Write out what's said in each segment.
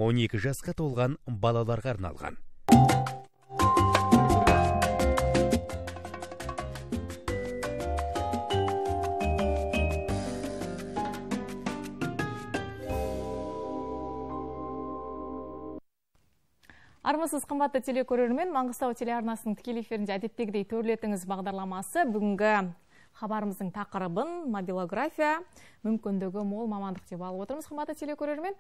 12 жасқа толған балаларға арналған. Армысыз қымбатты телекөрермен, Маңғыстау телеарнасының тікелей эфирінде әдеттегідей төрлетіңіз бағдарламасы бүгінгі хабарымыздың тақырыбын мобилография мүмкіндігі мол мамандық деп алып отырмыз. Қымбатты телекөрермен,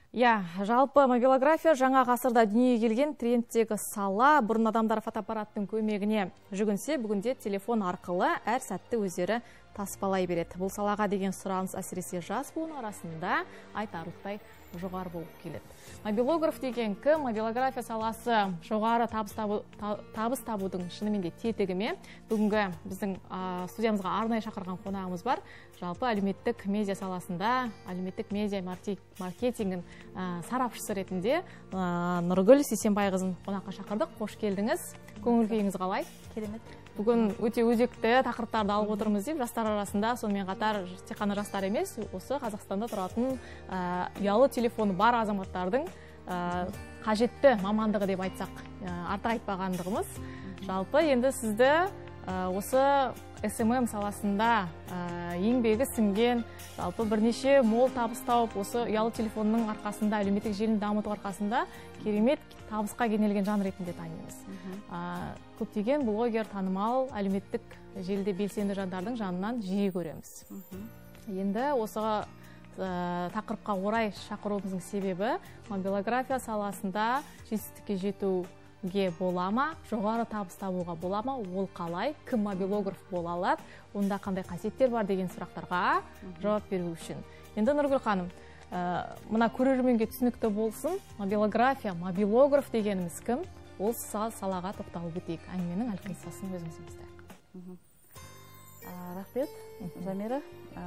жалпы мобилография жаңа ғасырда дүниеге келген трендтегі сала. Бұрын адамдар фотоаппараттың көмегіне жүгінсе, бүгінде телефон арқылы әр сәтті өздері таспалай береді. Бұл салаға деген сұраныс әсіресе жас буын арасында айтарлықтай жоғары болып келеді. Мобилограф деген кім? Мобилография саласы жоғары табыс табудың шынымен де тетігі. Бүгінгі біздің студиямызға арнайы шақырған қонағымыз бар. Жалпы әлеуметтік медиа саласында, әлеуметтік медиа маркетингін сарапшысы ретінде Нұргүл Сейсенбайқызын қонаққа шақырдық. Қош келдіңіз. Көңіл күйіңіз қалай? Керемет. Бүгін өте өзекті тақырыптарды алып отырмыз деп, жастар арасында, сонымен қатар тек қана жастар емес, осы Қазақстанда тұратын ұялы телефоны бар азаматтардың қажетті мамандығы деп айтсақ, артық айтпағандығымыз. Жалпы енді сізді осы SMM саласында еңбегі сіңген, жалпы бірнеше мол табыс тауып, осы ұялы телефонның арқасында, әлеуметтік желіні дамыту арқасында керемет табысқа кенелген жан ретінде танимыз. Көптеген блогер, танымал, әлеуметтік желіде белсенді жандардың жанынан жиі көреміз. Енді осы тақырыпқа орай шақыруымыздың себебі мобилография саласында жетістікке жетуге бола ма, жоғары табыс табуға бола ма, ол қалай, кім мобилограф бола алады, онда қандай қасиеттер бар деген сұрақтарға жауап беру үшін. Енді Нұргүл ханым, мына көрерменге түсінікті болсын, мобилограф дегеніміз кім? Ол салаға тоқталып өтейік. Әңгіменің әлқиссасын өзіміз бастайық. Рахмет, Замира.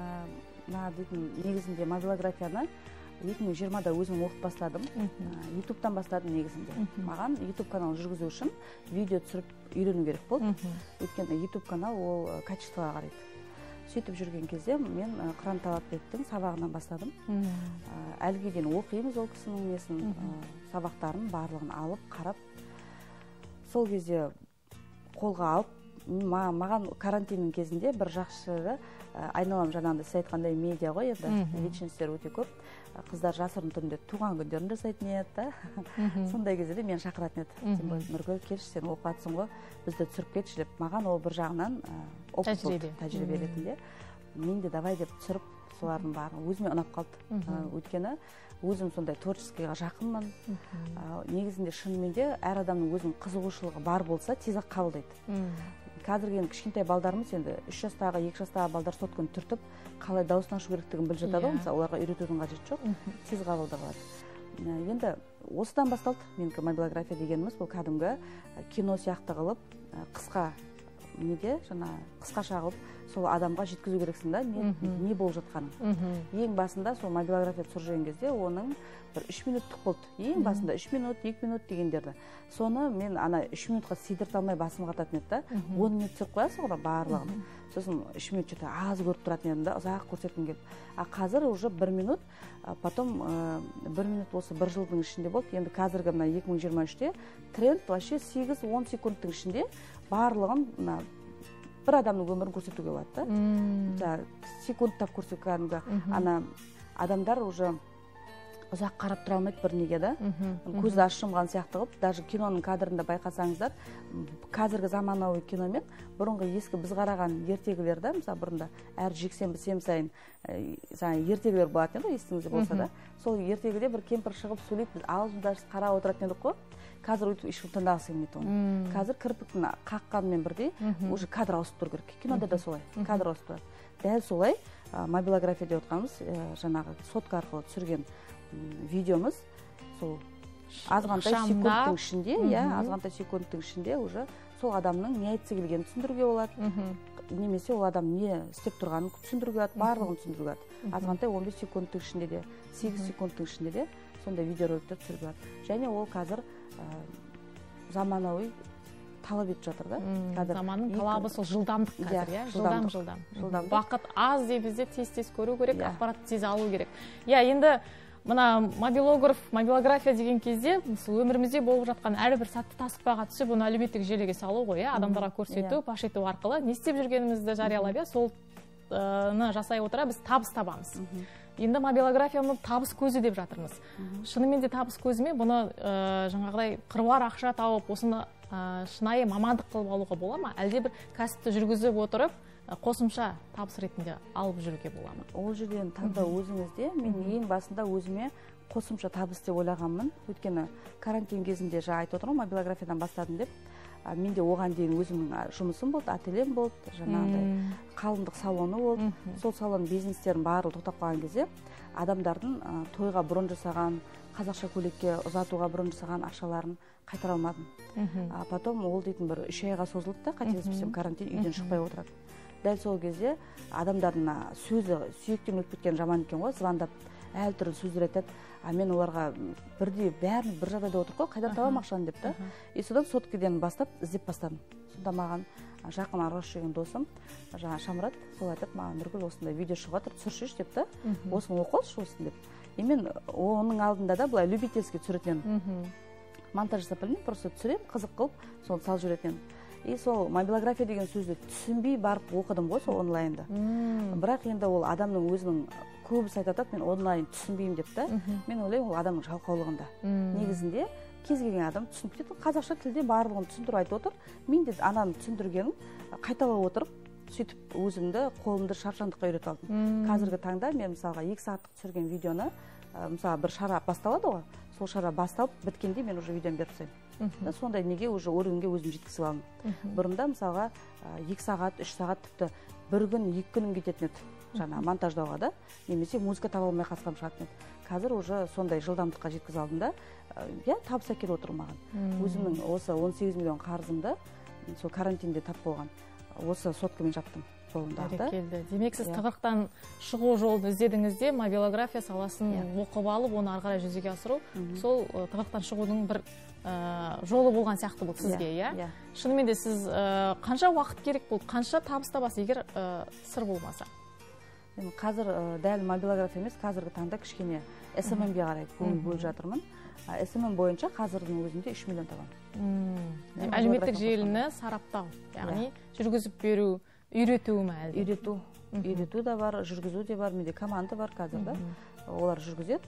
Негізінде мобилографияны 2020-да өзім оқып бастадым. YouTube-тан бастадым негізінде. Маған YouTube канал жүргізу үшін видео түсіріп үйрену керек болды. Өйткені YouTube канал ол качествоға қарайды. Сөйтіп жүрген кезде мен Қыран Талапбектің сабағынан бастадым. Әліге дейін оқимыз ол кісінің несін, сабақтарын барлығын алып, қарап. Сол кезде қолға алып, маған карантиннің кезінде бір жақсы айналам жаңағыдай сіз айтқандай медиа ғой, енді личностьтер өте көп. Қыздар жасырын түрінде туған күндерін жасайтын еді. Сондай кезде мен шақыратын еді. Нұргүл, келші, сен оқып жатсың ғой, бізді түсіріп кетші деп. Маған ол бір жағынан тәжірибе ретінде. Мен де давай деп түсіріп, солардың барын өзіме ұнап қалды. Өйткені өзім сондай творческийға жақынмын. Негізінде шынымен де әр адамның өзінің қызығушылығы бар болса, тез-ақ қабылдайды. Қазіргі кішкентай балдарымыз енді 3 жастағы, 2 жастағы балдар соткын түртіп, қалай дауысын ашу керектігін біліп жатады, мысалы, оларға үйретудің қажеті жоқ, тез қабылдап алады. Енді осыдан басталды менің мобилография дегеніміз, бұл кәдімгі кино сияқты қылып, қысқаша қылып, сол адамға жеткізу керексің да, не болып жатқанын. Ең басында сол мобилография түсірген кезде оның бір 3 минуттық болды. Ең басында 3 минут, 2 минут дегендерді. Соны мен ана 3 минутқа сидырт алмай басым қататын еді да, 10 минут түсіріп қоясың ғой барлығын. Сосын 3 минут жете аз көріп тұратын едім да, ұзақ көрсеткім келді. Қазір уже 1 минут, потом 1 минут осы 1 жылдың ішінде болды. Енді қазіргі 2023-те тренд вообще 8-10 секундтың ішінде барлығын бір адамның өмірін көрсетуге болады да. Секундтап көрсетуге адамдар уже ұзақ қарап тұра алмайды бір неге да. Көзді ашымған сияқты қылып, даже киноның кадрында байқасаңыздар, қазіргі заманауи киномен бұрынғы ескі біз қараған ертегілерді, мысалы бұрында әр жексенбі сен сайын ертегілер болатын еді, естіңізде болса да, сол ертегіде бір кемпір шығып сөйлейді, біз алдында қарап отыратын едік қой. Қазір өйтіп ешкім тыңдағысы келмейді оны. Қазір кірпіктің қаққанмен бірдей уже кадр ауысып тұру керек. Кинода да солай, кадр ауысып тұрады. Дәл солай мобилография деп отқанымыз, жаңағы сотка арқылы түсірген видеомыз, сол азғантай секундтың ішінде уже сол адамның не айтысы келгенін түсіндіруге болады, немесе ол адам не істеп тұрғанын түсіндіруге болады, барлығын түсіндіруге болады. Азғантай 15 секундтың ішінде де, 8 секундтың ішінде де сондай видеороликтер түсіруге болады. Және ол қазір заманауи талап етіп жатыр да. Заманның талабы сол жылдамдық қазір, жылдам. Уақыт аз деп бізде тез көру керек, ақпаратты тез алу керек. Енді мына мобилография деген кезде өмірімізде болып жатқан әрбір сәтті таспаға түсіп, оны әлеуметтік желіге салу ғой, адамдарға көрсету, паш ету арқылы не істеп жүргенімізді жариялап, солны жасай отыра біз табыс табамыз. Енді мобилографияны табыс көзі деп жатырмыз. Шынымен де табыс көзімен бұны жаңағыдай қыруар ақша тауып, осыны шынайы мамандық қылып алуға бола ма? Әлде бір кәсіпті жүргізіп отырып, қосымша табыс ретінде алып жүруге бола ма? Ол жерден таңдау өзіңізде. Мен ең басында өзіме қосымша табыс деп ойлағанмын. Өйткені карантин кезінде жаңа айтып отырмын, мобилографиядан бастадым деп. Менде оған дейін өзімнің жұмысым болды, ательем болды, жаңағыдай қалыңдық салоны болды. Сол салон бизнестерін барлығы тоқтап қалған кезде адамдардың тойға бұрын жасаған, қазақша көйлекке ұзатуға бұрын жасаған ақшаларын қайтара алмадым. Потом ол дейтін бір 3 айға созылды да, қателеспесем, карантин, үйден шықпай отырады. Дәл сол кезде адамдардың сөзі сүйектен өтіп кеткен жаман екен ғой, звондап әртүрлі сөздер айтады. Мен оларға бірде бәрін бір жағдайда отыр қой, қайдан табам ақшаны деп та. Содан соткеден бастап іздеп бастадым. Сонда маған жақын араласып жүрген досым, жаңа Шамрат, сол айтып, маған Нұргүл осындай видео шығып жатыр, түсірші деп та. Осыны оқып алшы осыны деп. Мен оның алдында да былай любительский түсіретін едім. Монтаж жасап білмеймін, просто түсірем, қызық қылып, соны салып жүретін. Сол мобилография деген сөзді түсінбей барып оқыдым ғой, сол онлайнда. Бірақ енді ол адамның өзінің көбісі айтады, мен онлайн түсінбеймін деп та. Мен ойлаймын, ол адамның жалқаулығында. Негізінде кез келген адам түсініп кетеді. Қазақша тілде барлығын түсіндіріп айтып отыр. Мен де ананы түсіндіргенін қайталап отырып, сөйтіп өзімді қолымды шаршаңдыққа үйретіп алдым. Қазіргі таңда мен мысалға 2 сағаттық түсірген видеоны, мысалға бір шара басталады ғой, сол шара басталып біткенде мен уже видеоны беріп тастаймын. Сондай неге уже орынға өзім жеткізіп алдым. Бұрында мысалға 2 сағат, 3 сағат тіпті бір күн, 2 күнім кететін еді. Жаңа монтаждауға да, немесе музыка таба алмай қатысқам шығатын еді. Қазір уже сондай жылдамдыққа жеткізіп алдым да, табыс әкеліп отыр маған. Өзімнің осы 18 миллион қарызымды сол карантинде тап болған. Осы соткамен жаптым. Бәрекелді. Демек, сіз тығырықтан шығу жолды іздедіңіз де, мобилография саласын оқып алып, оны ары қарай жүзеге асыру, сол тығырықтан шығудың бір жолы болған сияқты бұл сізге, иә? Шынымен де сіз қанша уақыт керек болды, қанша табыс табасыз, егер сыр болмаса? Қазір дәл мобилография емес, қазіргі таңда кішкене SMM-ге қарай көңіл бөліп жатырмын. SMM бойынша қазірдің өзінде 3 миллион табамын. Әлеуметтік желіні сараптау, яғни жүргізіп беру, үйрету ме әлде? Үйрету да бар, жүргізу де бар, менде команда бар қазірді. Олар жүргізеді.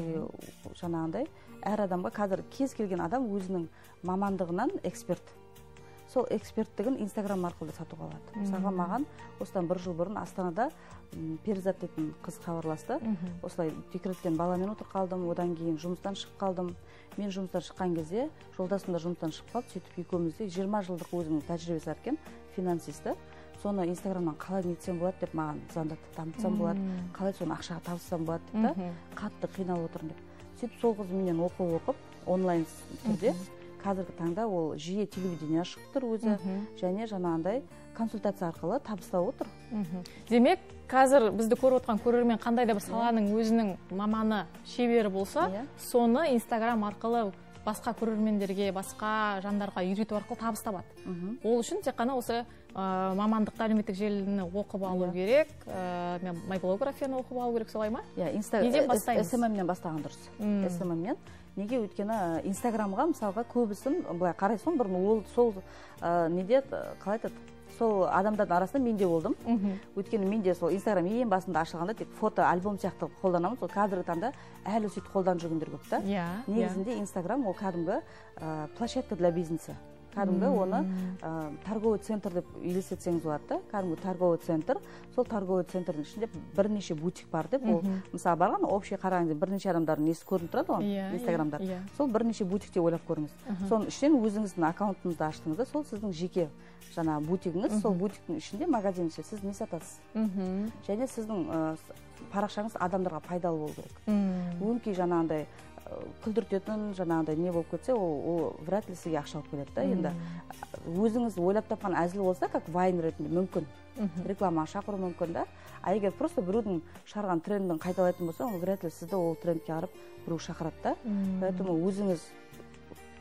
Жаңағындай, әр адамға қазір кез келген адам өзінің мамандығынан эксперт. Сол эксперттігін Инстаграм арқылы сатуға алады. Мысалға маған осыдан 1 жыл бұрын Астанада Перизат дейтін қыз хабарласты. Осылай декреттен баламен отыр қалдым, одан кейін жұмыстан шығып қалдым. Мен жұмыстан шыққан кезде жолдасым да жұмыстан шығып қалды. Сөйтіп екеумізде 20 жылдық өзінің тәжірибесі бар екен, финансисті. Соны Инстаграмнан қалай нетсем болады деп маған звондады, дамытсам болады, қалай соны ақшаға табыссам болады деп та, қатты қиналып отырмын деп. Сөйтіп сол қыз менен оқып онлайн түрде қазіргі таңда ол жиі телевидение шығып тұр өзі, және жаңағындай консультация арқылы табыстап отыр. Демек, қазір бізді көріп отқан көрермен қандай да бір саланың өзінің маманы, шебері болса, соны Инстаграм арқылы басқа көрермендерге, басқа жандарға үйрету арқылы табыс табады. Ол үшін тек қана осы мамандықты әлеуметтік желіні оқып алу керек, мобилографияны оқып алу керек, солай ма? Неден бастаймыз? SMM-нен бастаған дұрыс. SMM-нен. Неге өйткені Инстаграмға мысалға көбісін былай қарайсың, бұрын ол сол неде қалай айтады? Сол адамдардың арасында мен де болдым. Өйткені мен де сол Инстаграм ең басында ашылғанда тек фото, альбом сияқты қолданамыз. Сол қазіргі таңда әлі сөйтіп қолданып жүргендер көп та. Негізінде Инстаграм ол кәдімгі площадка для бизнеса. Кәдімгі оны торговый центр деп елестетсеңіз болады да. Кәдімгі торговый центр. Сол торговый центрдің ішінде бірнеше бутик бар деп, ол мысалы барған общий қараңыз, бірнеше адамдардың несі көрініп тұрады ғой Инстаграмда. Сол бірнеше бутик деп ойлап көріңіз. Соның ішінен өзіңіздің аккаунтыңызды аштыңыз да, сол сіздің жеке жаңа бутигіңіз, сол бутиктің ішінде магазин ішінде сіз не сатасыз. Және сіздің парақшаңыз адамдарға пайдалы болу керек. Өңкей жаңағындай күлдіртетін, жаңағындай не болып кетсе, ол вряд ли сізге ақша алып келеді да. Енді өзіңіз ойлап тапқан әзіл болса, как вайн ретінде мүмкін. Реклама шақыру мүмкін да. А егер просто біреудің шығарған трендін қайталайтын болса, ол вряд ли сізді ол трендке қарап біреу шақырады да. Поэтому өзіңіз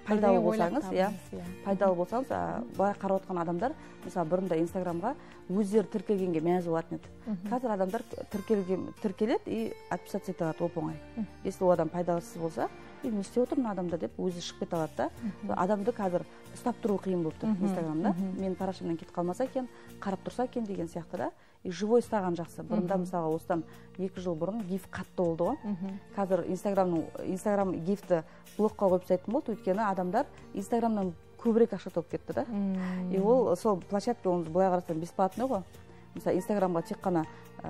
пайдалы болсаңыз, пайдалы болсаңыз, былай қарап отқан адамдар, мысалы бұрында Инстаграмға өздері тіркелгенге мәз болатын еді. Қазір адамдар тіркеледі и отписаться ете алады оп-оңай. Если ол адам пайдалысыз болса, не істеп отыр мына адамда деп өзі шығып кете алады да. Адамды қазір ұстап тұру қиын болып тұр Инстаграмда. Менің парақшамнан кетіп қалмаса екен, қарап тұрса екен деген сияқты да. И живой ұстаған жақсы. Бұрында мысалы осыдан 2 жыл бұрын гиф қатты болды ғой. Қазір Инстаграм гифті блокқа қойып тастайтын болды, өйткені адамдар Инстаграмнан көбірек ақша тауып кетті да. И ол сол площадка оны былай қарасаң бесплатный ғой. Мысалы Инстаграмға тек қана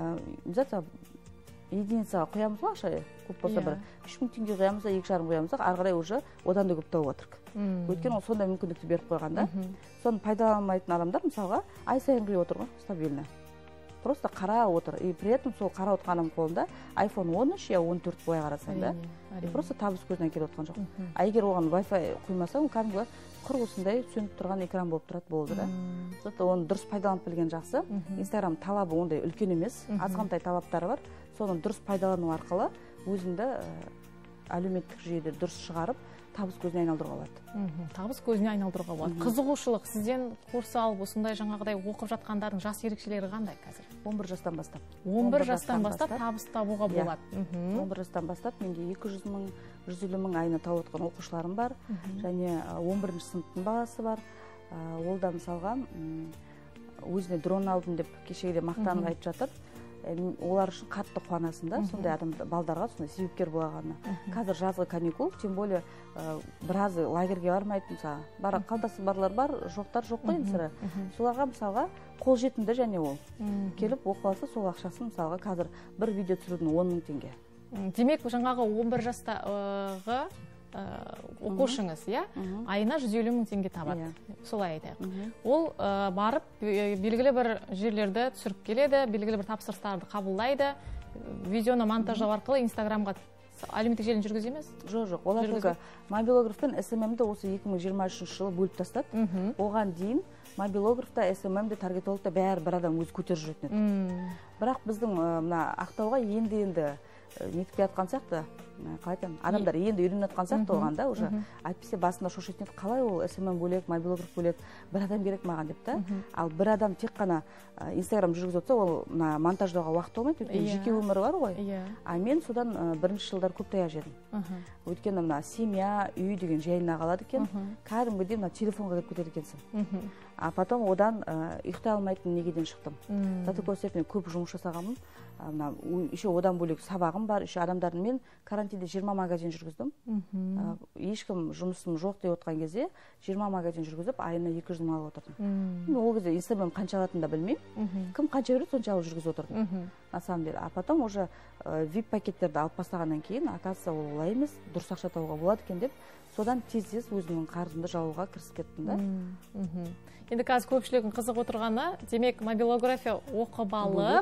единицаға қоямыз ғой ақша, көп болса бір 3000 теңге қоямыз да 2,5 қоямыз да, ары қарай уже одан да көп тауып отырық. Өйткені ол сондай мүмкіндікті беріп қойған да. Соны пайдаланбайтын адамдар мысалға ай сайын құйып отыр ғой, стабильно. Просто қарап отыр. И при этом сол қарап отқаным қолында iPhone 13 я 14 былай қарасаң да. Просто табыс көзінен келіп отқан жоқ. А егер оған Wi-Fi құймаса, ол кәдімгі құр осындай сөніп тұрған экран болып тұрады болды да. Сондықтан оны дұрыс пайдаланып білген жақсы. Инстаграм талабы ондай үлкен емес, азғантай талаптары бар. Соны дұрыс пайдалану арқылы өзіңді әлеуметтік жүйеде дұрыс шығарып, табыс көзіне айналдыруға болады. Табыс көзіне айналдыруға болады. Қызығушылық сізден курс алып, осындай жаңағыдай оқып жатқандардың жас ерекшелері қандай қазір? 11 жастан бастап. 11 жастан бастап табыс табуға болады. 11 жастан бастап менде 200 мың, 150 мың айына тауып отқан оқушыларым бар. Және 11-ші сыныптың баласы бар. Ол да мысалға өзіне дрон алдым деп кешегіде мақтанып айтып жатыр. Олар үшін қатты қуанасың да, сондай балдарға сондай себепкер болғанына. Қазір жазғы каникул, тем более біразы лагерге бармайды, мысалы, қалтасы барлар бар, жоқтар жоқ қой сірі. Соларға мысалға қолжетімді және ол. Келіп оқып алса, сол ақшасын мысалға қазір бір видео түсірудің 10 мың теңге. Демек, жаңағы 11 жастағы оқушыңыз, айына 150 мың теңге табады, солай айтайық. Ол барып, белгілі бір жерлерді түсіріп келеді, белгілі бір тапсырыстарды қабылдайды, видеоны монтаждау арқылы Инстаграмға әлеуметтік желіні жүргізеді емес? Жоқ. Олар только мобилограф пен SMM-ді осы 2023 жылы бөліп тастады. Оған дейін мобилографта, SMM-де, таргетологта бәрі бір адам өзі көтеріп жүретін еді. Бірақ біздің Ақтауға енді нетіп келатқан сияқты, қалай айтамын, адамдар енді үйреніп жатқан сияқты оған да, уже әйтпесе басында шошитын еді, қалай ол SMM бөлек, мобилограф бөлек, бір адам керек маған деп та. Ал бір адам тек қана Инстаграм жүргізіп отса, ол монтаждауға уақыт болмайды, өйткені жеке өмірі бар ғой. А мен содан бірінші жылдар көп таяқ жедім. Өйткені семья, үй деген жайына қалады екен, кәдімгідей телефонға кіріп кетеді екенсің. А потом одан ұйықтай алмайтын негеден шықтым. За такой степени көп жұмыс жасағанмын. Еще одан бөлек сабағым бар, еще адамдардың мен карантинде 20 магазин жүргіздім. Ешкім жұмысым жоқ деп отқан кезде 20 магазин жүргізіп, айына 200 мың алып отырдым. Ол кезде Инстаграм қанша алатынын да білмеймін. Кім қанша береді, сонша алып жүргізіп отырдым. На самом деле. А потом уже VIP пакеттерді алып бастағаннан кейін, оказывается, ол олай емес, дұрыс ақша табуға болады екен деп, содан тез өзімнің қарызымды жабуға кірісіп кеттім да. Енді қазір көпшілігін қызық отырғаны, демек мобилография оқып алып,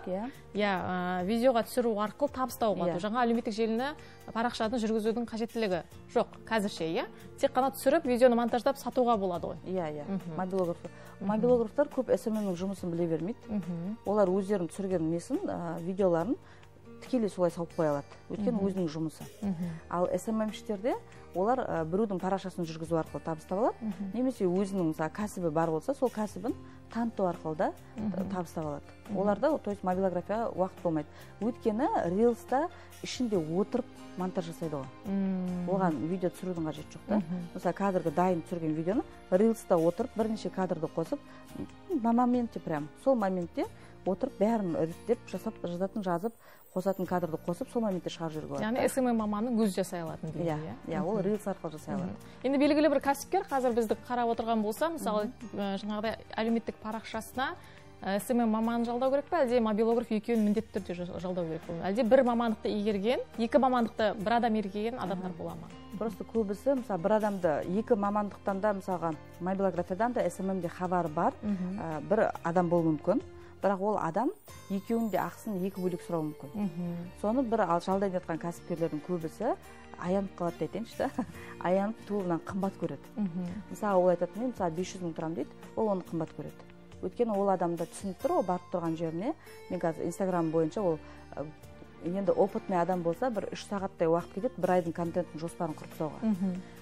видеоға түсіру арқылы табыс тауып алу. Жаңа әлеуметтік желіні, парақшаны жүргізудің қажеттілігі жоқ қазірше, тек қана түсіріп, видеоны монтаждап сатуға болады ғой. Мобилографтар көп SMM-нің жұмысын біле бермейді. Олар өздерін түсірген несін, видеоларын тікелей солай салып қоя алады, өйткені өзінің жұмысы. Ал SMM-штерде олар біреудің парақшасын жүргізу арқылы табыс таба алады, немесе өзінің кәсібі бар болса, сол кәсібін таныту арқылы да табыс таба алады. Оларда, то есть мобилография уақыт болмайды. Өйткені рилста ішінде отырып монтаж жасайды ғой. Оған видео түсірудің қажеті жоқ та. Мысалы, кадрға дайын түсірген видеоны рилста отырып, бірнеше кадрды қосып, на моменте прям, сол моментте отырып, бәрін реттеп, жазатын, қосатын кадрды қосып, сол моментте шығарып жүруге болады. Яғни SMM маманның өзі жасай алатын дейді. Ол рилс арқылы жасай алады. Енді белгілі бір кәсіпкер қазір бізді қарап отырған болса, мысалы, жаңағыдай әлеуметтік парақшасына SMM маманын жалдау керек пе, әлде мобилограф екеуін міндетті түрде жалдау керек пе? Әлде бір мамандықты игерген, екі мамандықты бір адам игерген адамдар бола ма? Просто көбісі, мысалы, бір адамды екі мамандықтан да, мысалға, мобилографиядан да SMM-де хабары бар, бір адам болуы мүмкін. Бірақ ол адам екеуінде ақысын екі бөлек сұрауы мүмкін. Соны бір жалдайын жатқан кәсіпкерлердің көбісі аянып қалады айтайыншы да, аянып туылынан қымбат көреді. Мысалы, ол айтады, мен 500 мың тұрам дейді, ол оны қымбат көреді. Өйткені ол адамда түсініп тұр, ол барып тұрған жеріне, мен қазір Инстаграм бойынша ол енді опытный адам болса, бір 3 сағаттай уақыт кетеді, бір айдың контенттің жоспарын құрып тастауға.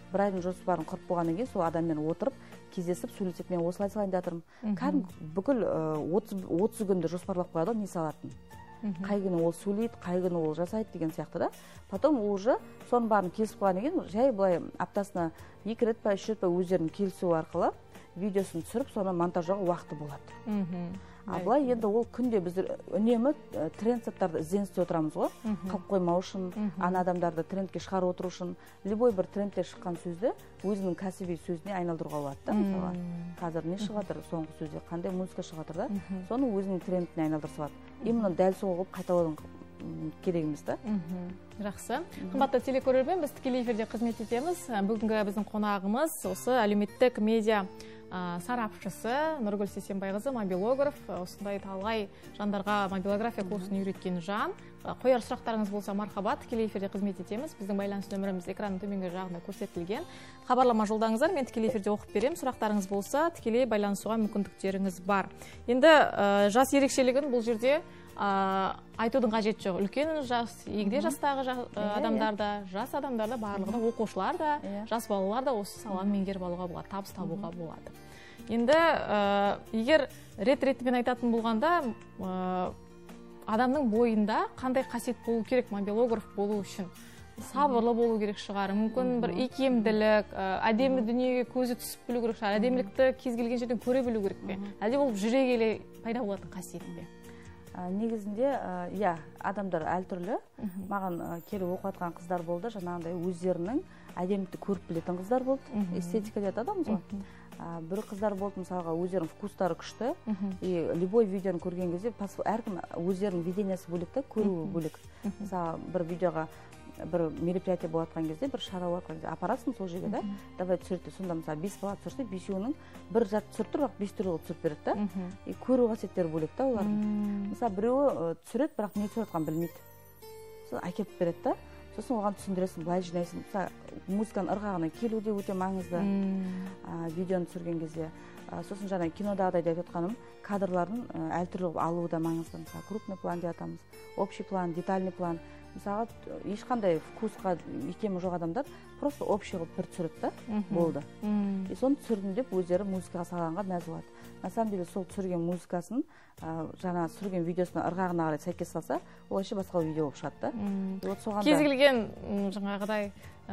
бір айдың жоспарын құрып болғаннан кейін сол адаммен отырып кездесіп сөйлесіп мен осылай салайын деп жатырмын. Кәдімгі бүкіл 30 күнді жоспарлап қояды ғой не салатын. Қай күні ол сөйлейді, қай күні ол жасайды деген сияқты да. Потом уже соның барын келісіп қойғаннан кейін жай былай аптасына 2 рет па 3 рет па өздерінің келісуі арқылы видеосын түсіріп, соны монтаждауға уақыты болады. А былай енді ол күнде біз үнемі тренд заттарды ізденісте отырамыз ғой. Қалып қоймау үшін, ана адамдарды трендке шығарып отыру үшін, любой бір трендте шыққан сөзді өзінің кәсіби сөзіне айналдыруға болады да. Мысалы, қазір не шығып жатыр, соңғы сөзде қандай музыка шығып жатыр да, соны өзінің трендіне айналдырса болады. Именно дәл сол қылып қайталаудың керек емес та. Жақсы. Қымбатты телекөрермен, біз тікелей эфирде қызмет етеміз. Бүгінгі біздің қонағымыз осы әлеуметтік медиа сарапшысы Нұргүл Сейсенбайқызы, мобилограф. Осындай талғай жандарға мобилография курсын үйреткен жан. Қояр сұрақтарыңыз болса, мархабат, тікелей эфирде қызмет етеміз. Біздің байланыс нөміріміз экранның төменгі жағында көрсетілген. Хабарлама жолдаңыздар, мен тікелей эфирде оқып берем. Сұрақтарыңыз болса, тікелей байланысуға мүмкіндіктеріңіз бар. Енді жас ерекшелігін бұл жерде айтудың қажет жоқ. Үлкен жас, егде жастағы адамдарда, жас адамдарда, барлығында оқушылар да, жас балалар да осы саланы меңгеріп алуға болады, табыс табуға болады. Енді егер рет-ретімен айтатын болғанда, адамның бойында қандай қасиет болу керек мобилограф болу үшін? Сабырлы болу керек шығар, мүмкін бір икемділік, әдемі дүниеге көзі түсіп білу керек шығар, әдемілікті кез келген жерден көре білу керек пе? Әлде бұл жүре келе пайда болатын қасиет пе? Негізінде, адамдар әртүрлі. Маған келіп оқып қыздар болды, жаңағындай өздерінің әдемілікті көріп білетін қыздар болды. Эстетика деп атамыз ғой. Бір қыздар болды, мысалға, өздерінің вкустары күшті. Любой видеоны көрген кезде, әркім өздерінің видениясы бөлек та, көруі бөлек. Мысалы, бір видеоға бір мероприятие болатқан кезде, бір шара болатқан кезде апарасың сол жерге да, давай түсірді. Сонда мысалы 5 бала түсірсе, 5-інің бір зат түсіріп тұр, бірақ 5 түрлі түсіріп береді да. Көру қасиеттері бөлек та олардың. Мысалы біреуі түсіреді, бірақ не түсіріп жатқанын білмейді. Сосын әкеліп береді да. Сосын оған түсіндіресің, былай жинайсың. Мысалы, музыканың ырғағына келу де өте маңызды. Видеоны түсірген кезде. Сосын жаңа кинодағыдай деп жатқаным, кадрларын әртүрлі алуы да маңызды. Мысалы, крупный план деп атамыз, общий план, детальный план. Мысалы, ешқандай вкусқа икемі жоқ адамдар просто общий қылып бір түсіреді да, болды. И соны түсірдім деп өздері музыкаға салғанға мәз болады. На самом деле сол түсірген музыкасын, жаңа түсірген видеосына ырғағына қарай сәйкес салса, ол еще басқа видео болып шығады да. Кез келген жаңағыдай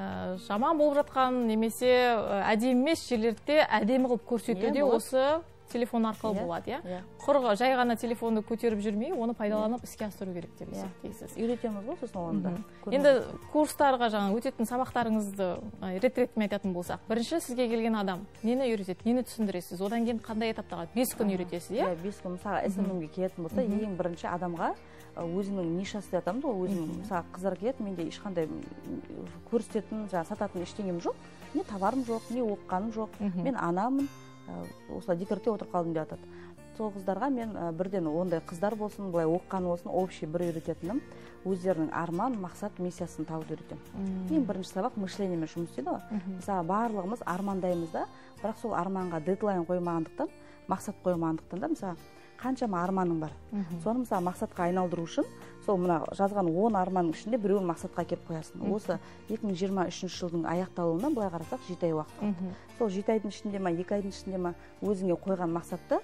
жаман болып жатқан немесе әдемі емес жерлерде әдемі қылып көрсетуде осы телефон арқылы болады, құр жай ғана телефонды көтеріп жүрмей, оны пайдаланып іске асыру керек деп есептейсіз. Үйретеміз ғой сосын оны да. Енді курстарға жаңа өтетін сабақтарыңызды рет-ретімен айтатын болсақ, бірінші сізге келген адам нені үйретеді, нені түсіндіресіз, одан кейін қандай этаптаға 5 күн үйретесіз, иә? 5 күн, мысалы, SMM-ге келетін болса, ең бірінші адамға өзінің нишасы деп атамыз ғой, өзінің, мысалы, қыздар келеді, менде ешқандай көрсететін, сататын ештеңем жоқ, не товарым жоқ, не оқығаным жоқ, мен анамын, осылай декретте отырып қалдым деп атады. Сол қыздарға мен бірден ондай қыздар болсын, былай оққан болсын, общий бір үйрететінім, өздерінің арман, мақсат, миссиясын тауып үйретемін. Ең бірінші сабақ мышлениемен жұмыс істейді ғой. Мысалы, барлығымыз армандаймыз да, бірақ сол арманға дедлайн қоймағандықтан, мақсат қоймағандықтан да, мысалы, қаншама арманың бар. Соны мысалы мақсатқа айналдыру үшін, сол мына жазған 10 арманның ішінде біреуін мақсатқа келіп қоясың. Осы 2023 жылдың аяқталуына былай қарасақ 7 ай уақыт қалды. Сол 7 айдың ішінде ма, 2 айдың ішінде ма өзіңе қойған мақсатты,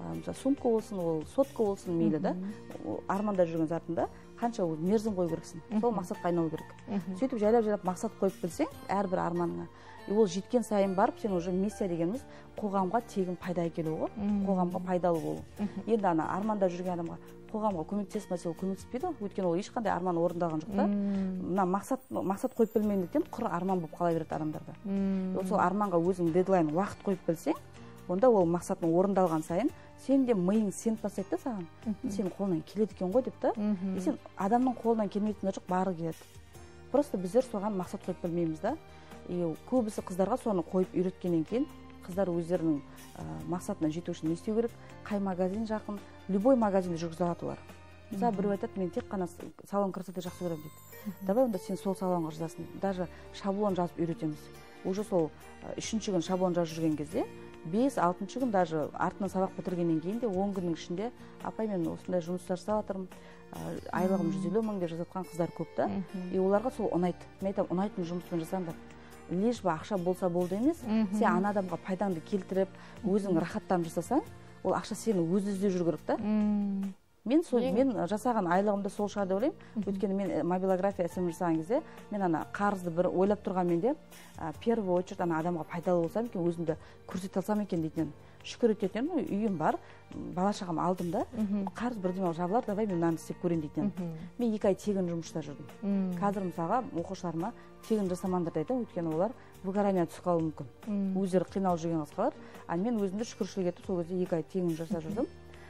сумка болсын, ол сотка болсын мейлі да, арманда жүрген затында қанша мерзім қою керексің. Сол мақсатқа айналу керек. Сөйтіп жайлап мақсат қойып білсең, әрбір арманыңа, ол жеткен сайын барып, сен уже миссия дегеніміз қоғамға тегін пайда әкелу ғой, қоғамға пайдалы болу. Енді ана арманда жүрген адамға қоғамға көмектесіп мәселе көмектеспейді, өйткені ол ешқандай арман орындалған жоқ та. Мына мақсат қойып білмегендіктен құр арман болып қала береді адамдарда. Сол арманға өзің дедлайн уақыт қойып білсең, онда ол мақсатың орындалған сайын сен де миың сеніп бастайды да саған. Сенің қолынан келеді екен ғой деп та. Сен адамның қолынан келмейтіні жоқ, бары келеді. Просто біздер соған мақсат қойып білмейміз да. Көбісі қыздарға соны қойып үйреткеннен кейін қыздар өздерінің мақсатына жету үшін не істеу керек, қай магазин жақын, любой магазинде жүргізе алады олар. Мысалы, біреу айтады, мен тек қана салон красоты жақсы көремін дейді. Давай онда сен сол салонға жазасың. Даже шаблон жазып үйретеміз. Уже сол 3-ші күн шаблон жазып жүрген кезде 5-6-ші күн даже артынан сабақ бітіргеннен кейін де 10 күннің ішінде апай мен осындай жұмыстар жасап жатырмын, айлығым 150 мың деп жазатқан қыздар көп та. И оларға сол ұнайды. Мен айтамын, ұнайтын жұмыспен жасаңдар. лишь бы ақша болса болды емес, сен ана адамға пайдаңды келтіріп, өзің рахаттанып жасасаң, ол ақша сені өзі іздеп жүру керек та. Мен жасаған айлығымды сол шығар деп ойлаймын. Өйткені мен мобилография ісін жасаған кезде, мен ана қарызды бір ойлап тұрған менде, первый очередь ана адамға пайдалы болсам екен, өзімді көрсете алсам екен дейтін. Шүкір ететін, үйім бар, бала шағам алдым да, қарыз бірдеме жабылар, давай мен мынаны істеп көрейін дейтін. Мен 2 ай тегін жұмыста жүрдім. Қазір мысалға оқушыларыма тегін жасамаңдар айтамын, өйткені олар выгорание түсіп қалуы мүмкін. Өздері қиналып жүрген қыздар, мен өзімді шүкіршілік етіп, сол кезде 2 ай тегін жасап жүрдім.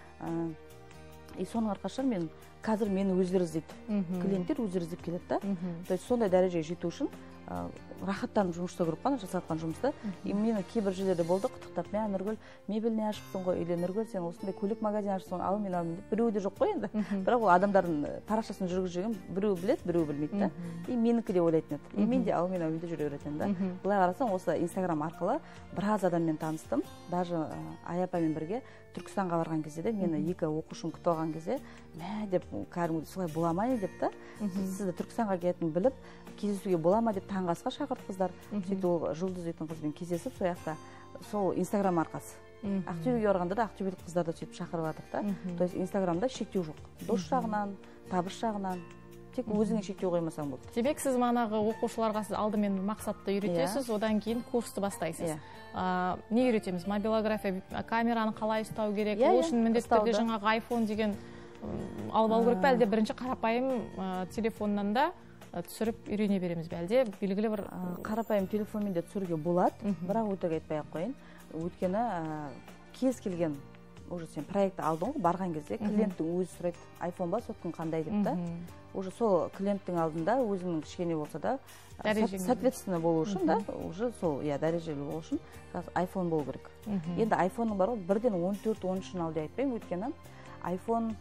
И соның арқасында мен қазір мені өздері іздейді. Клиенттер өздері іздеп келеді да. То есть сондай дәрежеге жету үшін рахаттанып жұмыс істеу керек қана жасатқан жұмысты. И мені кейбір жерлерде болды құттықтап, "Мә Нұргүл, мебельный ашыпсың ғой, или Нұргүл сен осындай көлік магазин ашыпсың, ал мен деп біреуі де жоқ қой енді. Бірақ ол адамдардың парақшасын жүргізіп жүрген біреуі біледі, біреуі білмейді да. И менікі де ойлайтын еді. И мен де мен де жүре беретін да. Былай қарасаң, осы Инстаграм арқылы біраз адаммен таныстым. Даже Аяпамен бірге Түркістанға барған кезде де мені 2 оқушым күтіп алған кезде, "Мә" деп, "Кәдімгідей солай бола ма?" деп та. Сізді Түркістанға келетінін біліп, кездесуге бола ма деп таңғы асқа шақырды қыздар. Сөйтіп ол Жұлдыз дейтін қызбен кездесіп, сол жақта сол Инстаграм арқасы. Ақтөбеге барғанда да ақтөбелік қыздарды сөйтіп шақырып жатыр да. То есть Инстаграмда шектеу жоқ. Дос жағынан, табыс жағынан, тек өзіңе шектеу қоймасаң болды. Демек, сіз манағы оқушыларға сіз алдымен мақсатты үйретесіз, одан кейін курсты бастайсыз. Не үйретеміз? Мобилография камераны қалай ұстау керек? Ол үшін міндетті түрде жаңағы iPhone деген алып алу керек пе, әлде бірінші қарапайым телефоннан да түсіріп үйрене береміз бе, әлде белгілі бір қарапайым телефонмен де түсіруге болады, бірақ өтірік айтпай-ақ қойын. Өйткені кез келген уже сен проектті алдың ғой, барған кезде клиенттің өзі сұрайды, iPhone ба, соткың қандай деп та. Уже сол клиенттің алдында өзінің кішкене болса да, соответственно болу үшін да, уже сол дәрежелі болу үшін iPhone болу керек. Енді iPhone-ның бар ғой, бірден 14-13-ін ал деп айтпаймын, өйткені iPhone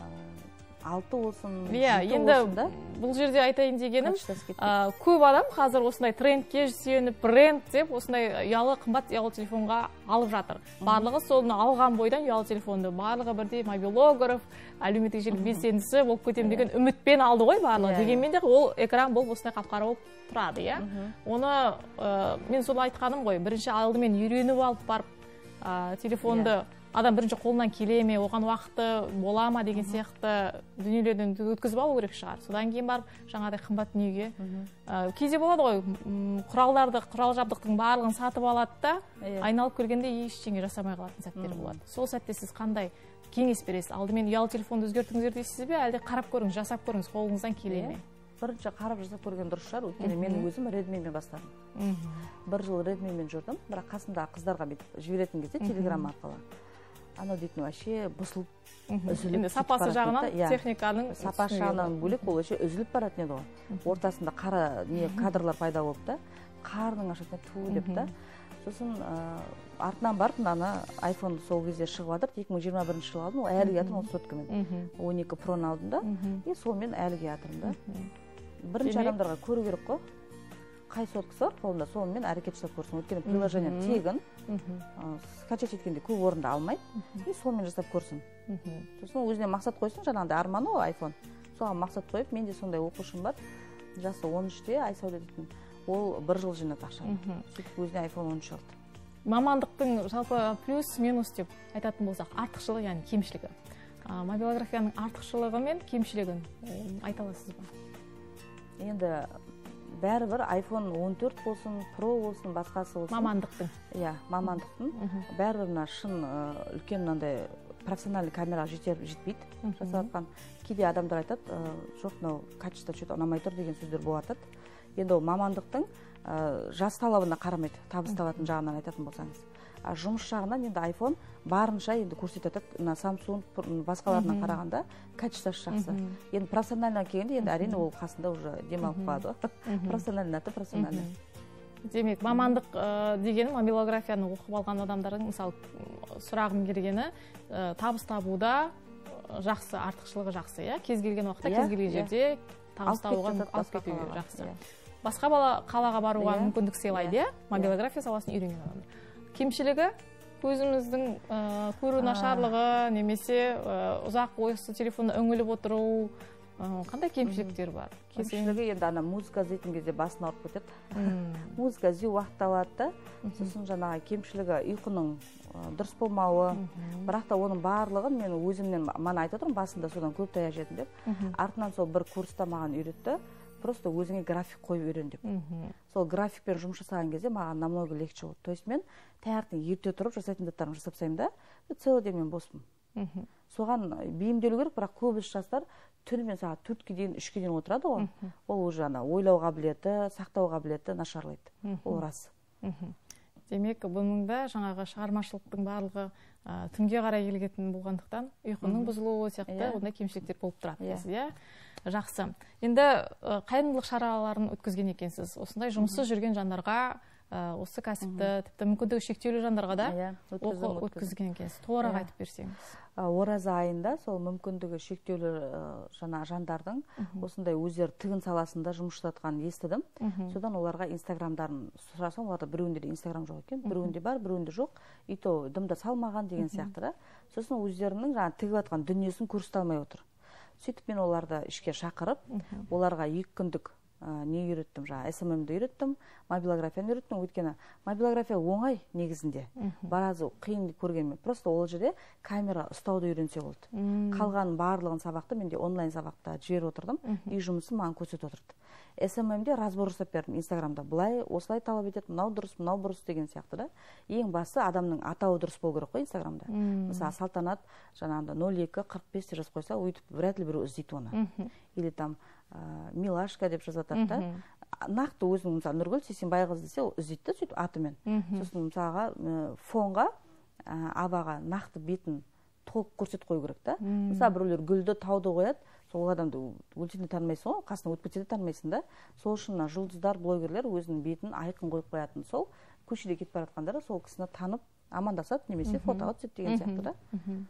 6 болсын, 7 болсын да. Бұл жерде айтайын дегенім, көп адам қазір осындай трендке сүйеніп, бренд деп, осындай ұялы, қымбат ұялы телефонға алып жатыр. Барлығы соны алған бойдан ұялы телефонды, барлығы бірдей мобилограф, әлеуметтік желі белсендісі болып кетем деген үмітпен алды ғой барлығы. Дегенмен де ол экран болып осындай қап-қара болып тұрады, иә. Оны мен соны айтқаным ғой, бірінші алдымен үйреніп алып барып телефонды адам бірінші қолынан келе ме, оған уақыты бола ма деген сияқты дүниелерден өткізіп алу керек шығар. Содан кейін барып жаңағыдай қымбат дүниеге. Кейде болады ғой, құрал жабдықтың барлығын сатып алады да, айналып келгенде ештеңе жасамай қалатын сәттер болады. Сол сәтте сіз қандай кеңес бересіз? Алдымен ұялы телефонды өзгертіңіздер дейсіз бе, әлде қарап көріңіз, жасап көріңіз, қолыңыздан келе ме? Бірінші қарап жасап көрген дұрыс шығар, өйткені мен өзім Redmi-мен бастадым. 1 жыл Redmi-мен жүрдім, бірақ қасымдағы қыздарға жіберетін кезде Telegram арқылы. Анау дейтін вообще бұсылып, үзіліп. Сапасы жағынан, техниканың сапасы жағынан бөлек, ол вообще үзіліп баратын еді ғой. Ортасында қара кадрлар пайда болып та, қарның ашатына ту деп та. Сосын артынан барып, мынаны iPhone сол кезде шығып жатыр, 2021 жылы алдым, ол әлі жатырмын, ол соткамен. 12 Pro-ны алдым да, и сол мен әліге жатырмын да. Бірінші адамдарға көру керек қой. Қай соткасы бар қолында, сонымен әрекет жасап көрсін. Өйткені приложение тегін, скачать еткенде көп орынды алмайды, и сонымен жасап көрсін. Сосын өзіне мақсат қойсын, жаңағыдай арманы ғой iPhone. Соған мақсат қойып, менде сондай оқушым бар, жасы 13-те, Айсәуле дейтін. Ол 1 жыл жинады ақшаны. Сөйтіп өзіне iPhone 13 алды. Мамандықтың жалпы плюс-минус деп айтатын болсақ, артықшылығы, яғни кемшілігі. Мобилографияның артықшылығы мен кемшілігін айта аласыз ба? Енді бәрібір iPhone 14 болсын, Pro болсын, басқасы болсын. Мамандықтың. Мамандықтың. Бәрібір мына шын үлкен мынандай профессиональный камераға жетпейді. Жасатқан кейде адамдар айтады, жоқ, мынау качество что-то ұнамай тұр деген сөздер болады. Енді ол мамандықтың жас талабына қарамайды, табыс табатын жағынан айтатын болсаңыз. Жұмыс жағынан енді iPhone барынша енді көрсетеді, Samsung басқаларына қарағанда качествосы жақсы. Енді профессиональна келгенде енді әрине ол қасында уже демалып қалады. Профессиональный аты профессиональный. Демек, мамандық дегенім мобилографияны оқып алған адамдардың, мысалы, сұрағым келгені, табыс табуда жақсы, артықшылығы жақсы, иә? Кез келген уақытта, кез келген жерде табыс табуға алып кетуге жақсы. Басқа қалаға баруға мүмкіндік сыйлайды, мобилография саласын үйренген адамдар. Кемшілігі көзіміздің көру нашарлығы, немесе ұзақ ойысы телефонда үңіліп отыру, Қандай кемшіліктер бар? Кемшілігі енді ана музыка іздейтін кезде басын ауырып кетеді. Музыка іздеу уақыт алады да. Сосын жаңағы кемшілігі ұйқының дұрыс болмауы. Бірақ та оның барлығын мен өзімнен мана айтып отырмын, басында содан көп таяқ жедім деп. Артынан сол бір курста маған үйретті. Просто өзіңе график қойып үйрен деп. Сол графикпен жұмыс жасаған кезде маған намного легче болды. То есть мен таңертең ерте тұрып жасайтын заттарымды жасап тастаймын да, целый день мен боспын. Соған бейімделу керек, бірақ көбісі жастар түнімен сағат 4-ке дейін, 3-ке дейін отырады ғой. Ол уже ойлау қабілеті, сақтау қабілеті нашарлайды. Ол рас. Демек, бұның да жаңағы шығармашылықтың барлығы түнге қарай келетін болғандықтан ұйқының бұзылуы сияқты ондай кемшіліктер болып тұрады дейсіз, иә? Жақсы. Енді қайырымдылық шараларын өткізген екенсіз. Осындай жұмыссыз жүрген жандарға, осы кәсіпті, тіпті мүмкіндігі шектеулі жандарға да өткізген екенсіз. Толығырақ айтып берсеңіз. Ораза айында сол мүмкіндігі шектеулі жандардың осындай өздері тігін саласында жұмыс жасатқанын естідім. Содан оларға инстаграмдарын сұрасам, оларда біреуінде де инстаграм жоқ екен, біреуінде бар, біреуінде жоқ. И то дымда салмаған деген сияқты да. Сосын өздерінің тігіп жатқан дүниесін көрсете алмай отыр. Сөйтіп мен оларды ішке шақырып, оларға 2 күндік не үйреттім, SMM-ді үйреттім, мобилографияны үйреттім. Өйткені мобилография оңай негізінде. Баразы қиын көргенмен. Просто ол жерде камера ұстауды үйренсе болды. Қалған барлығын сабақты менде онлайн сабақта жіберіп отырдым. Үй жұмысын маған көрсетіп отырды. SMM-де разбор жасап бердім Инстаграмда. Былай, осылай талап етеді, мынау дұрыс деген сияқты да. Ең басы адамның атауы дұрыс болу керек қой Инстаграмда. Мысалы, Салтанат жаңағында 0245 деп жазып қойса, өйтіп вряд ли біреу іздейді оны. Или там Милашка деп жазатады да. Нақты өзінің, мысалы, Нұргүл Сейсенбайқызы десе, ол іздейді да сөйтіп атымен. Сосын мысалға фонға абаға нақты бетін толық көрсетіп қою керек та. Мысалы, біреулер гүлді, тауды қояды, сол адамды өлсең де танымайсың ғой, қасына өтіп кетсе де танымайсың да. Сол үшін жұлдыздар, блогерлер өзінің бетін айқын қойып қоятын. Сол көшеде кетіп бара жатқандар сол кісіні танып амандасады, немесе фотоға түседі деген сияқты да.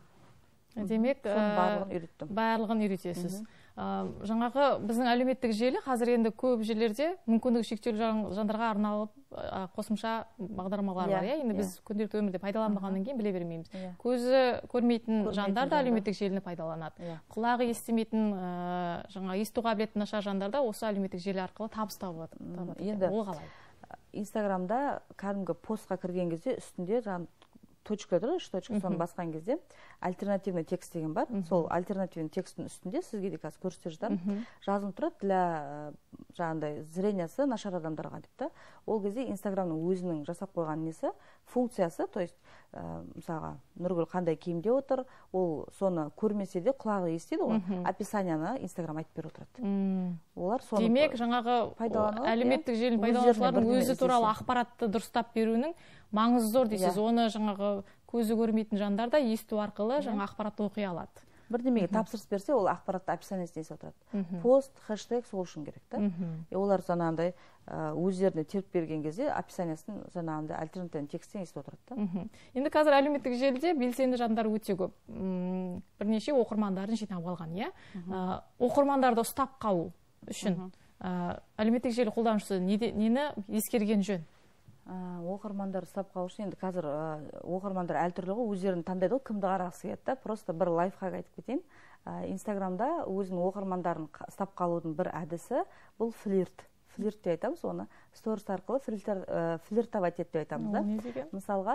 Демек, барлығын үйретесіз. Жаңағы біздің әлеуметтік желі қазір енді көп жерлерде мүмкіндігі шектеулі жандарға арналып қосымша бағдарламалар бар. Енді біз күнделікті өмірде пайдаланбағаннан кейін біле бермейміз. Көзі көрмейтін жандар да әлеуметтік желіні пайдаланады. Құлағы естімейтін, есту қабілеті нашар жандар да осы әлеуметтік желі арқылы табыс табады. Ол қалай? Инстаграмда кәдімгі постқа кірген кезде үстінде точка тұрады, 3 точка, соны басқан кезде альтернативный текст деген бар. Сол альтернативный тексттің үстінде сізге де қазір көрсетіп жатамын. Жазылып тұрады для жаңағындай зрениесі нашар адамдарға деп та. Ол кезде Инстаграмның өзінің жасап қойған несі, функциясы, то есть мысалға Нұргүл қандай киімде отыр, ол соны көрмесе де құлағы естиді ғой. Описанияны Инстаграм айтып беріп отырады. Олар соны демек, жаңағы әлеуметтік желі пайдаланушылардың өзі туралы ақпаратты дұрыстап беруінің маңызы зор дейсіз. Оны жаңағы көзі көрмейтін жандар да есту арқылы жаңа ақпаратты оқи алады. Бірдемеге тапсырыс берсе, ол ақпаратты описаниесіне есе отырады. Пост, хэштег сол үшін керек та. Олар жаңағындай өздеріне теріп берген кезде описаниясын жаңағындай альтернативный текстен естіп отырады да. Енді қазір әлеуметтік желіде белсенді жандар өте көп. Бірнеше оқырмандарын жинап алған, иә? Оқырмандарды ұстап қалу үшін әлеуметтік желі қолданушысы нені ескерген жөн? Оқырмандар ұстап қалу үшін енді қазір оқырмандар әртүрлі ғой, өздерін таңдайды ғой, кімді қарағысы келеді да. Просто бір лайфхак айтып кетейін. Инстаграмда өзінің оқырмандарын ұстап қалудың бір әдісі бұл флирт. Флирт деп айтамыз, оны сторис арқылы флиртовать етіп деп айтамыз да. Мысалға,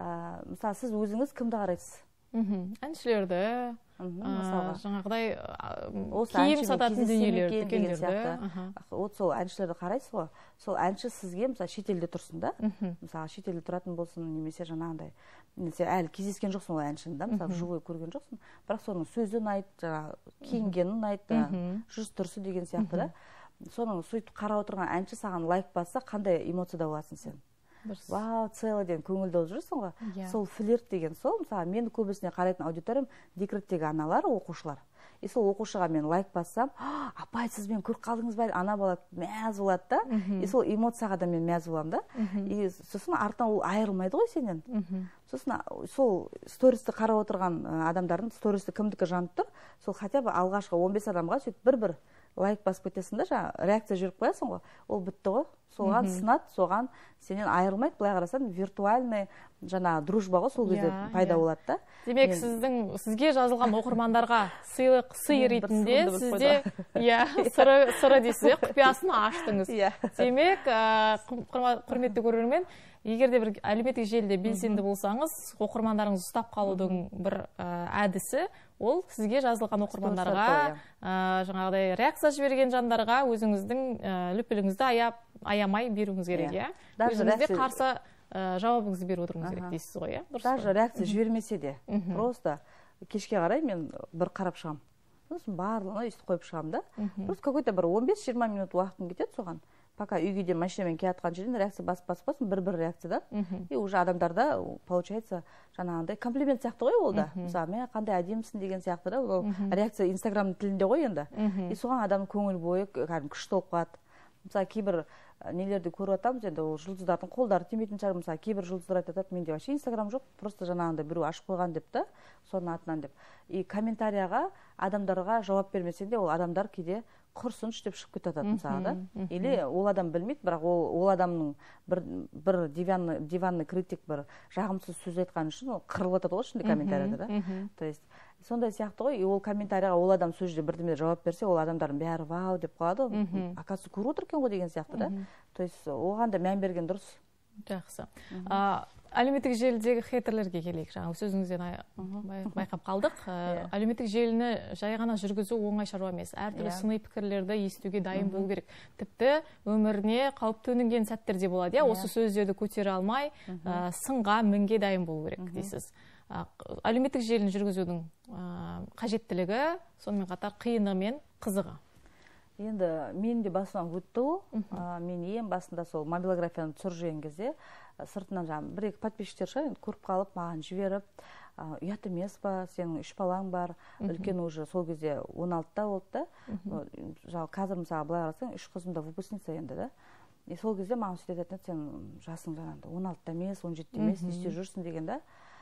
сіз өзіңіз кімді қарайсыз? Әншілерді, жаңағыдай киім сататын дүниелерді, дүкендерді. Сол әншілерді қарайсыз ғой, сол әнші сізге шетелде тұрсын да, мысалы шетелде тұратын болсын, немесе жаңағындай, әлі кездескен жоқсын ол әншіні да, мысалы живой көрген жоқсын, бірақ соның сөзі ұнайды, киінгені ұнайды, жүз тұрысы деген сияқты да. Соның сөйтіп қарап отырған әнші саған лайк басса, қандай эмоцияда боласың сен? Вау, целый день көңілді болып жүрсің ғой. Сол флирт деген сол, мысалы, мені көбісіне қарайтын аудиториям декреттегі аналар, оқушылар. И сол оқушыға мен лайк бассам, апай, сіз мен көріп қалдыңыз ба? Ана бала мәз болады да. И сол эмоцияға да мен мәз боламын да. И сосын артынан ол айырылмайды ғой сенен. Сосын сол стористі қарап отырған адамдардың стористі кімдікі жанып тұр, сол хотя бы алғашқы 15 адамға сөйтіп бір-бір лайк басып кетесің да, реакция жүріп қоясың ғой, ол бітті ғой. соған сынады, соған сенен айырылмайды. Былай қарасаң, виртуальный жаңағы дружба ғой, сол кезде пайда болады да. Демек, сізге жазылған оқырмандарға сый ретінде сізде сыры дейсіз, құпиясын аштыңыз. Демек, құрметті көрермен, егер де бір әлеуметтік желіде белсенді болсаңыз, оқырмандарыңыз ұстап қалудың бір әдісі, ол сізге жазылған оқырмандарға, жаңағыдай реакция жіберген жандарға өзіңіздің лүпіліңізді аямай беруіңіз керек, өзіңізде қарсы жауабыңызды беріп отыруыңыз керек дейсіз ғой, даже реакция жібермесе де, просто кешке қарай мен бір қарап шығам, барлығына өйстіп қойып шығам да, просто какой-то бір 15-20 минут уақытым кетеді соған, пока үйге де машинамен келатқан жерден реакция басып бір реакциядан, и уже адамдарда получается жаңағындай комплимент сияқты ғой ол да, мысалы мен қандай әдемісің деген сияқты да, ол реакция инстаграм тілінде ғой енді, и соған адамның көңіл бойы күшті болып қалады. Мысалы кейбір нелерді көріп атамыз, енді ол жұлдыздардың қолдары тимейтін шығар, мысалы кейбір жұлдыздар айтады, менде вообще инстаграм жоқ, просто жаңағындай біреу ашып қойған деп та, соның атынан деп. И комментарияға адамдарға жауап бермесең де, ол адамдар кейде құрсыншы деп шығып кетеді мысалы да. Или ол адам білмейді, бірақ ол адамның бір диванный критик бір жағымсыз сөз айтқан үшін ол қырылып жатады ғой ішінде комментарияда да. То есть сондай сияқты ғой, ол комментарияға ол адам сол жерде бірдеме жауап берсе, ол адамдардың бәрі вау деп қалады, оказывается көріп отыр екен ғой деген сияқты да. То есть оған да мән берген дұрыс. Жақсы. Әлеуметтік желідегі хейтерлерге келейік. Жаңа сөзіңізден байқап қалдық. Әлеуметтік желіні жай ғана жүргізу оңай шаруа емес. Әртүрлі сыни пікірлерді естуге дайын болу керек. Тіпті өміріне қауіп төнген сәттер де болады. Осы сөздерді көтере алмай, сынға мінге дайын болу керек дейсіз. Әлеуметтік желіні жүргізудің қажеттілігі, сонымен қатар қиыны мен қызығы. Енді мен де басынан өтті ол. Мен ең басында сол мобилографияны түсіріп жүрген кезде сыртынан жаңағы бір-екі подписчиктер шығар, көріп қалып, маған жіберіп, ұят емес па, сенің 3 балаң бар, үлкен уже сол кезде 16-та болды да. Қазір мысалы былай қарасаң, 3 қызым да выпускница енді да. И сол кезде маған сөйтетін, сен жасың жаңағыдай 16-та емес, 17-те емес, не істеп жүрсің деген да.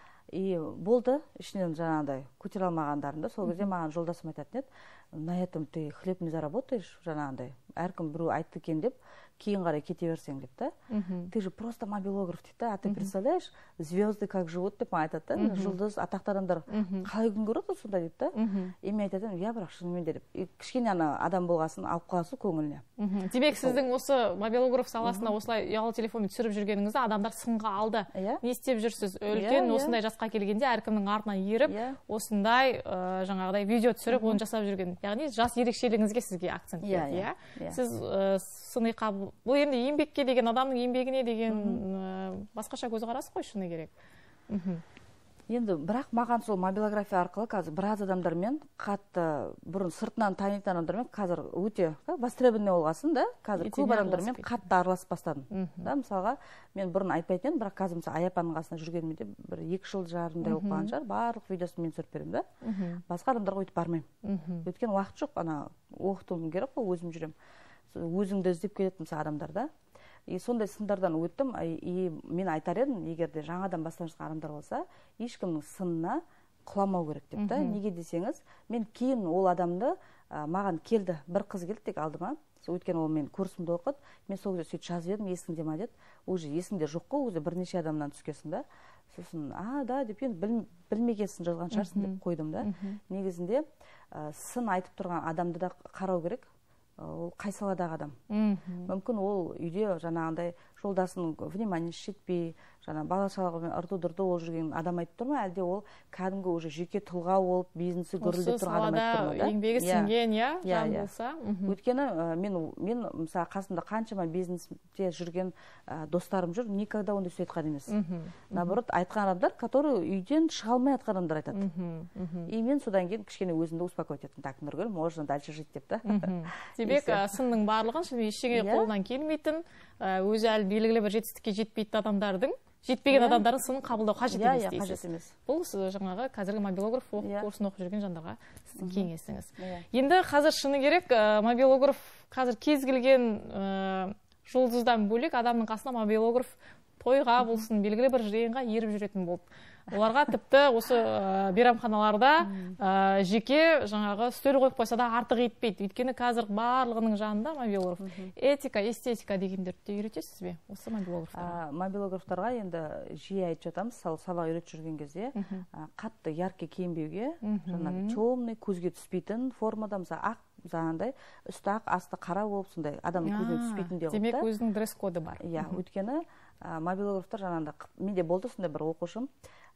И болды, ішінен жаңағыдай көтере алмағандарымда, сол кезде маған жолдасым айтатын еді, на этом ты хлеб не заработаешь, жаңағыдай, әркім біреу айтты екен деп, кейін қарай кете берсең деп та. Ты же просто мобилограф дейді да, а ты представляешь, звезды как живут деп айтады да, жұлдыз, атақты адамдар қалай күн көреді сонда деп та. И мен айтатын, я бірақ шынымен де деп, кішкене адам болғасын алып қаласың көңіліне. Демек, сіздің осы мобилограф саласында осылай ұялы телефонмен түсіріп жүргеніңізді адамдар сынға алды. Не істеп жүрсіз? Үлкен осындай жасқа келгенде әркімнің артынан еріп, осындай жаңағыдай видео түсіріп, оны жасап жүрген. Яғни жас ерекшелігіңізге сізге акцент берді. Сіз сыни қабыл, бұл енді еңбекке деген, адамның еңбегіне деген басқаша көзқарас қой, шыны керек. Енді бірақ маған сол мобилография арқылы қазір біраз адамдармен қатты бұрын сыртынан танитын адамдармен қазір өте востребованный болғасын да, қазір көп адамдармен қатты араласып бастадым. Мысалға мен бұрын айтпайтын едім, бірақ қазір мысалы Аяпаның қасында жүргенімде бір 2 жыл жарымдай болып қалған шығар, барлық видеосын мен түсіріп беремін да. Басқа адамдарға өйтіп бармаймын. Өйткені уақыт жоқ, ана оқытуым керек қой, өзім жүрем. Өзіңді іздеп келеді мысалы адамдар да. И сондай сындардан өттім, и мен айтар едім, егер де жаңадан бастан жатқан адамдар болса, ешкімнің сынына құламау керек деп та. Неге десеңіз, мен кейін ол адамды маған келді, бір қыз келді тек алдыма, өйткені ол мен курсымды оқыды, мен сол кезде сөйтіп жазып едім, есіңде ма деді, уже есіңде жоқ қой, өзі бірнеше адамнан түскесің да. Сосын, да деп, енді білмегенсің жазған шығарсың деп қойдым да. Негізінде сын айтып тұрған адамды да қарау керек. Ол қай саладағы адам. Мүмкін ол үйде жаңағындай жолдасының вниманиесі жетпей, жаңа бала-шағамен ұрды-дұрды ол жүрген адам айтып тұр ма, әлде ол кәдімгі уже жеке тұлға болып, бизнесі гүрілдеп тұрған адам айтып тұр ма да? Еңбегі сіңген, жан болса. Өйткені мен мысалы қасымда қаншама бизнесте жүрген достарым жүр, никогда ондай сөз айтқан емес. Наоборот, айтқан адамдар, которые үйден шыға алмай атқан адамдар айтады. И мен содан кейін кішкене өзімді успокоить еттім. Так, Нұргүл, можно дальше жить деп та. Демек, сынның барлығын ештеңе қолынан келмейтін, өзі әлі белгілі бір жетістікке жетпейтін адамдардың, жетпеген адамдардың сынын қабылдау қажет емес дейсіз. Бұл жаңағы қазіргі мобилограф курсын оқып жүрген жандарға сіздің кеңесіңіз. Енді қазір шыны керек, мобилограф қазір кез келген жұлдыздан бөлек адамның қасына мобилограф тойға болсын, белгілі бір жиынға еріп жүретін болды. Оларға тіпті осы мейрамханаларда жеке жаңағы стөл қойып қойса да артық етпейді. Өйткені қазір барлығының жанында мобилограф. Этика, эстетика дегендерді де үйретесіз бе осы мобилографтарға? Мобилографтарға енді жиі айтып жатамыз, сабақ үйретіп жүрген кезде қатты яркий киінбеуге, жаңағы темный, көзге түспейтін формада, мысалы ақ жаңағындай үсті ақ, асты қара болып, сондай адамның көзіне түспейтін де. Демек өзінің дресс-коды бар. Иә, өйткені мобилографтар жаңағында, менде болды сондай бір оқушым,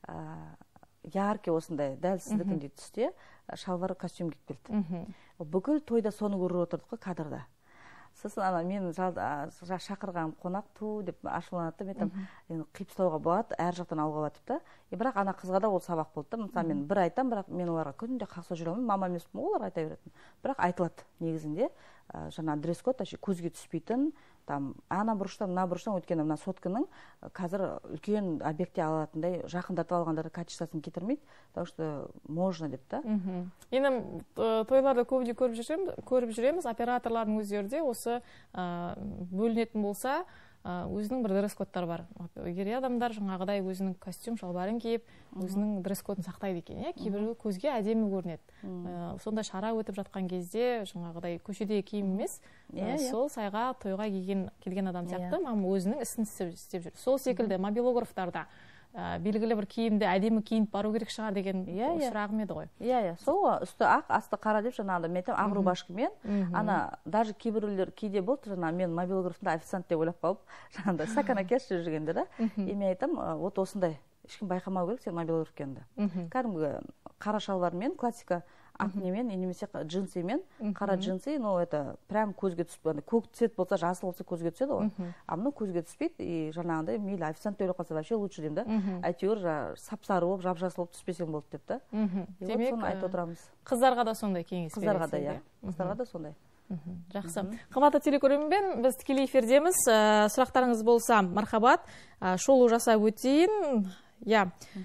яркий осындай дәл сіздікіндей түсте шалбар костюм киіп келді. Бүкіл тойда соны көріп отырдық қой кадрда. Сосын мен шақырған қонақ ту деп ашуланады, мен айтамын, қиып ұстауға болады, әр жақтан алуға болады деп та. Бірақ ана қызға да ол сабақ болды да. Мысалы мен бір айтам, бірақ мен оларға күнде қақса жүре алмаймын, мама емеспін ғой, оларға айта беретін. Бірақ айтылады негізінде, жаңа дресс-код көзге түспейтін, ана бұрыштан, мына бұрыштан, өйткені мына сотканың қазір үлкен объектте алатындай жақындатып алғандары качествосын кетірмейді, потому что можно деп та. Енді тойларда көбіне көріп жүреміз, операторлардың өздері де осы бөлінетін болса, өзінің бір дресс-кодтары бар. Егер адамдар жаңағыдай өзінің костюм шалбарын киіп, өзінің дресс-кодын сақтайды екен, кейбір көзге әдемі көрінеді. Сонда шара өтіп жатқан кезде жаңағыдай көшедегі киім емес, сол сайға тойға келген адам сияқты өзінің ісін істеп жүр. Сол секілді мобилографтарда белгілі бір киімді әдемі киініп бару керек шығар деген сұрағым еді ғой. Иә, сол үсті ақ, асты қара деп жаңағыда мен айтамын, ақ рубашкамен, ана даже кейбіреулер кейде болды, жаңа мен мобилографтында официант деп ойлап қалып, жаңағыда стакан әкелші жүргендер, мен айтамын, вот осындай ешкім байқамау керек сен мобилограф екеніңді. Кәдімгі қара шалбармен, классика ақ немен, немесе джинсымен, қара джинсы, но это прям көзге түспейді. Көк цвет болса, жасыл болса көзге түседі ғой. Мынау көзге түспейді, и жаңағындай мейлі официант ойлап қалса вообще лучше деймін да. Әйтеуір сап-сары болып, жап-жасыл болып түспесең болды деп та. Демек, соны айтып отырамыз. Қыздарға да сондай кеңес бересіз. Қыздарға да, иә. Қыздарға да сондай. Жақсы. Қымбатты телекөрермен, біз тікелей эфирдеміз. Сұрақтарыңыз болса, мархабат, шолу жасап өтейін. Иә.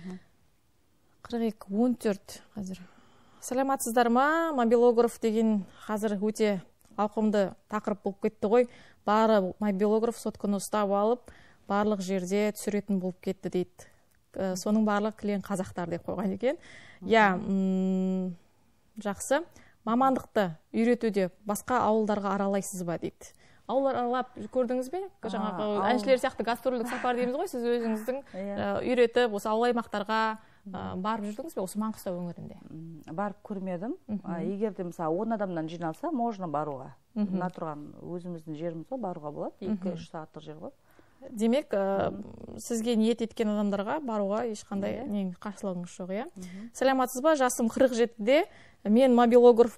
42-14 қазір. Саламатсыздар ма? Мобилограф деген қазір өте ауқымды тақырып болып кетті ғой. Бары мобилограф сотканы ұстап алып, барлық жерде түсіретін болып кетті дейді. Соның барлық клиент қазақтар деп қойған екен. Я, жақсы. Мамандықты үйретуде басқа ауылдарға аралайсыз ба дейді. Ауылдар аралап көрдіңіз бе? Жаңағы әншілер сияқты гастрольдік сапар дейміз ғой, сіз өзіңіздің үйретіп, осы ауыл аймақтарға барып жүрдіңіз бе осы Маңғыстау өңірінде? Барып көрмедім. Егер де мысалы 10 адамнан жиналса, можно баруға. Мына тұрған өзіміздің жеріміз ғой, баруға болады. 2-3 сағаттық жер ғой. Демек, сізге ниет еткен адамдарға баруға ешқандай қарсылығыңыз жоқ, иә? Саламатсыз ба? Жасым 47-де. Мен мобилограф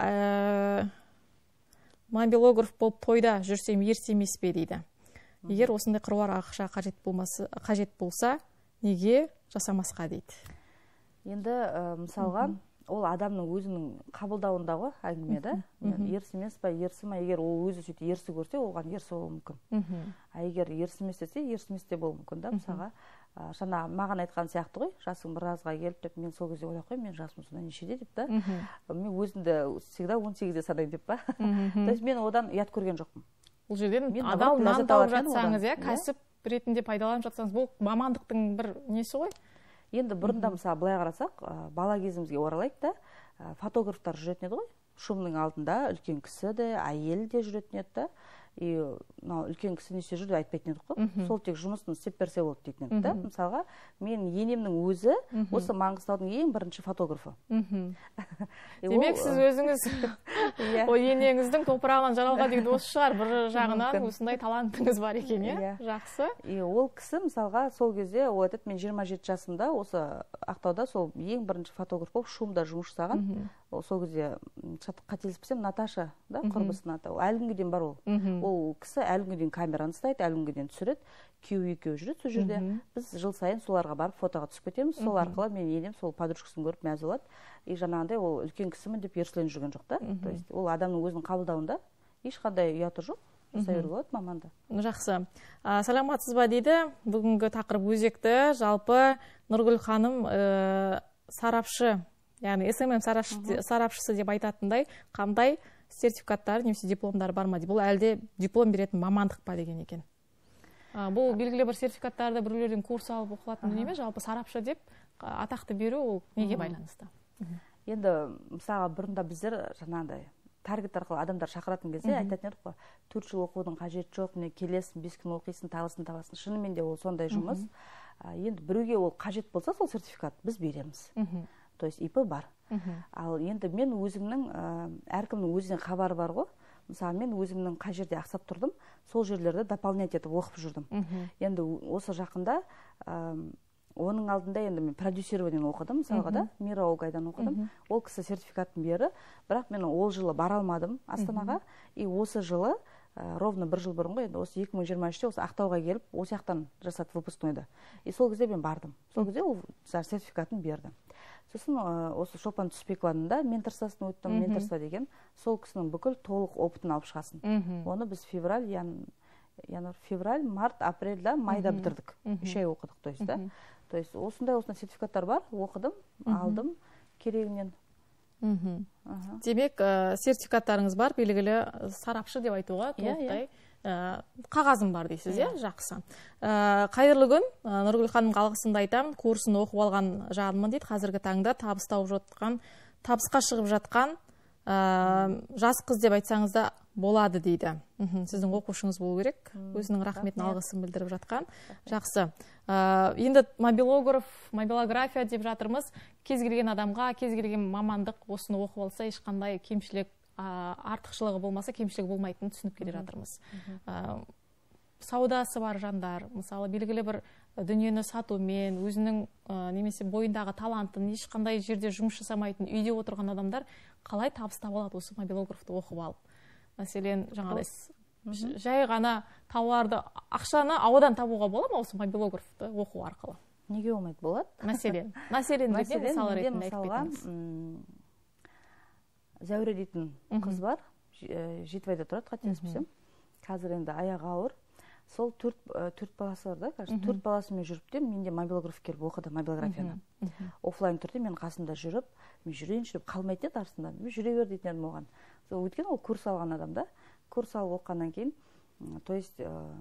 болып тойда жүрсем ерте емес пе дейді. Егер осындай қыруар ақша қажет болса, неге жасамасқа дейді. Енді мысалға, ол адамның өзінің қабылдауында ғой әңгіме да. Ерсі емес па, ерсі ма, егер ол өзі сөйте ерсі көрсе, оған ерсі болуы мүмкін. Егер ерсі емес десе, ерсі емес де болуы мүмкін да. Мысалға, жаңа маған айтқан сияқты ғой, жасың біразға келіп деп, мен сол кезде ойлап қоймын, мен жасым сонда нешеде деп та. Мен өзімді всегда 18-де санаймын деп па. То есть мен одан ұят көрген жоқпын. Бұл жерден адал нан тауып жатсаңыз, кәсіп ретінде пайдаланып жатсаңыз, бұл мамандықтың бір несі ғой? Енді бұрында мысалы былай қарасақ, бала кезімізге оралайық да, фотографтар жүретін еді ғой. Шумның алдында үлкен кісі де, әйел де жүретін еді да. И үлкен кісі неше жүрді айтпайтын едік қой. Сол тек жұмысын істеп берсе болды дейтін еді да. Мысалға, мен енемнің өзі осы Маңғыстаудың ең бірінші фотографы. Демек, сіз өзіңіз енеңіздің топырағынан жаралған деген осы шығар, бір жағынан осындай талантыңыз бар екен, иә? Жақсы. И ол кісі мысалға сол кезде ол айтады, мен 27 жасымда осы Ақтауда сол ең бірінші фотограф болып шумда жұмыс жасаған. Сол кезде қателеспесем Наташа, да, құрбысы Ната. Әлі күнге дейін бар ол. Ол кісі әлі күнге дейін камераны ұстайды, әлі күнге дейін түсіреді. Күйеуі жүреді сол жерде. Біз жыл сайын соларға барып фотоға түсіп кетеміз. Сол арқылы мен енем сол подружкасын көріп мәз болады. И жаңағындай ол үлкен кісімін деп ерсіленіп жүрген жоқ та. То есть ол адамның өзінің қабылдауында ешқандай ұяты жоқ. Жасай беруге болады маманда. Жақсы. Саламатсыз ба дейді. Бүгінгі тақырып өзекті. Жалпы Нұргүл ханым сарапшы, яғни СММ сарапшысы деп айтатындай, қандай сертификаттары немесе дипломдары бар ма, бұл әлде диплом беретін мамандық па деген екен. Бұл белгілі бір сертификаттарды біреулерден курс алып оқылатын дүние ме, жалпы сарапшы деп атақты беру ол неге байланысты? Енді мысалға бұрында біздер жаңағыдай таргет арқылы адамдар шақыратын кезде айтатын едік қой, 4 жыл оқудың қажеті жоқ, міне келесің, 5 күн оқисың, табысын табасың. Шынымен де ол сондай жұмыс. Енді біреуге ол қажет болса, сол сертификат біз береміз. То есть ИП бар. Ал енді мен өзімнің, әркімнің өзінен хабары бар ғой. Мысалы, мен өзімнің қай жерде ақсап тұрдым, сол жерлерді дополнять етіп оқып жүрдім. Енді осы жақында оның алдында енді мен продюсированиені оқыдым, мысалға да, Мира Олгайдан оқыдым. Ол кісі сертификатын бері, бірақ мен ол жылы бара алмадым Астанаға. И осы жылы, ровно 1 жыл бұрын ғой, енді осы 2023-те осы Ақтауға келіп, осы жақтан жасады выпускнойды. И сол кезде мен бардым. Сол кезде ол сертификатын берді. Сосын осы Шолпан Түспекованың да менторствосын өттім, менторство деген, сол кісінің бүкіл толық опытын алып шығасын. Оны біз февраль, март, апрельда, майда бітірдік. 3 ай оқыдық, то есть, да. То есть, осындай сертификаттар бар, оқыдым, алдым керегінен. Демек, сертификаттарыңыз бар, белгілі сарапшы деп айтуға толықтай қағазым бар дейсіз, жақсы. Қайырлы күн, Нұргүл ханымға алғысымды айтамын, курсын оқып алған жанмын дейді, қазіргі таңда табыс тауып жатқан, табысқа шығып жатқан жас қыз деп айтсаңыз да болады дейді. Сіздің оқушыңыз болу керек, өзінің рахметін алғысын білдіріп жатқан. Жақсы. Енді мобилография деп жатырмыз, кез келген адамға, кез келген мамандық осыны оқып алса, ешқандай кемшілік артықшылығы болмаса, кемшілігі болмайтынын түсініп келе жатырмыз. Саудасы бар жандар, мысалы, белгілі бір дүниені сатумен, өзінің немесе бойындағы талантын ешқандай жерде жұмыс жасамайтын үйде отырған адамдар қалай табыс таба алады осы мобилографты оқып алып? Мәселен, жаңағыдай жай ғана тауарды, ақшаны ауадан табуға бола ма осы мобилографты оқу арқылы? Неге болмайды? Болады. Мәселен мысалы ретінде айтып кетіңіз. Зәуре дейтін қыз бар, Жетібайда тұрады, қателеспесем. Қазір енді аяғы ауыр. Сол 4 баласы бар да, 4 баласымен жүріп те, менде мобилограф келіп оқыды мобилографияны. Оффлайн түрде мен қасында жүріп, мен жүрейінші деп қалмайтын еді арасында. Мен жүре бер дейтін едім оған. Өйткені ол курс алған адам да, курс алып оққаннан кейін, то есть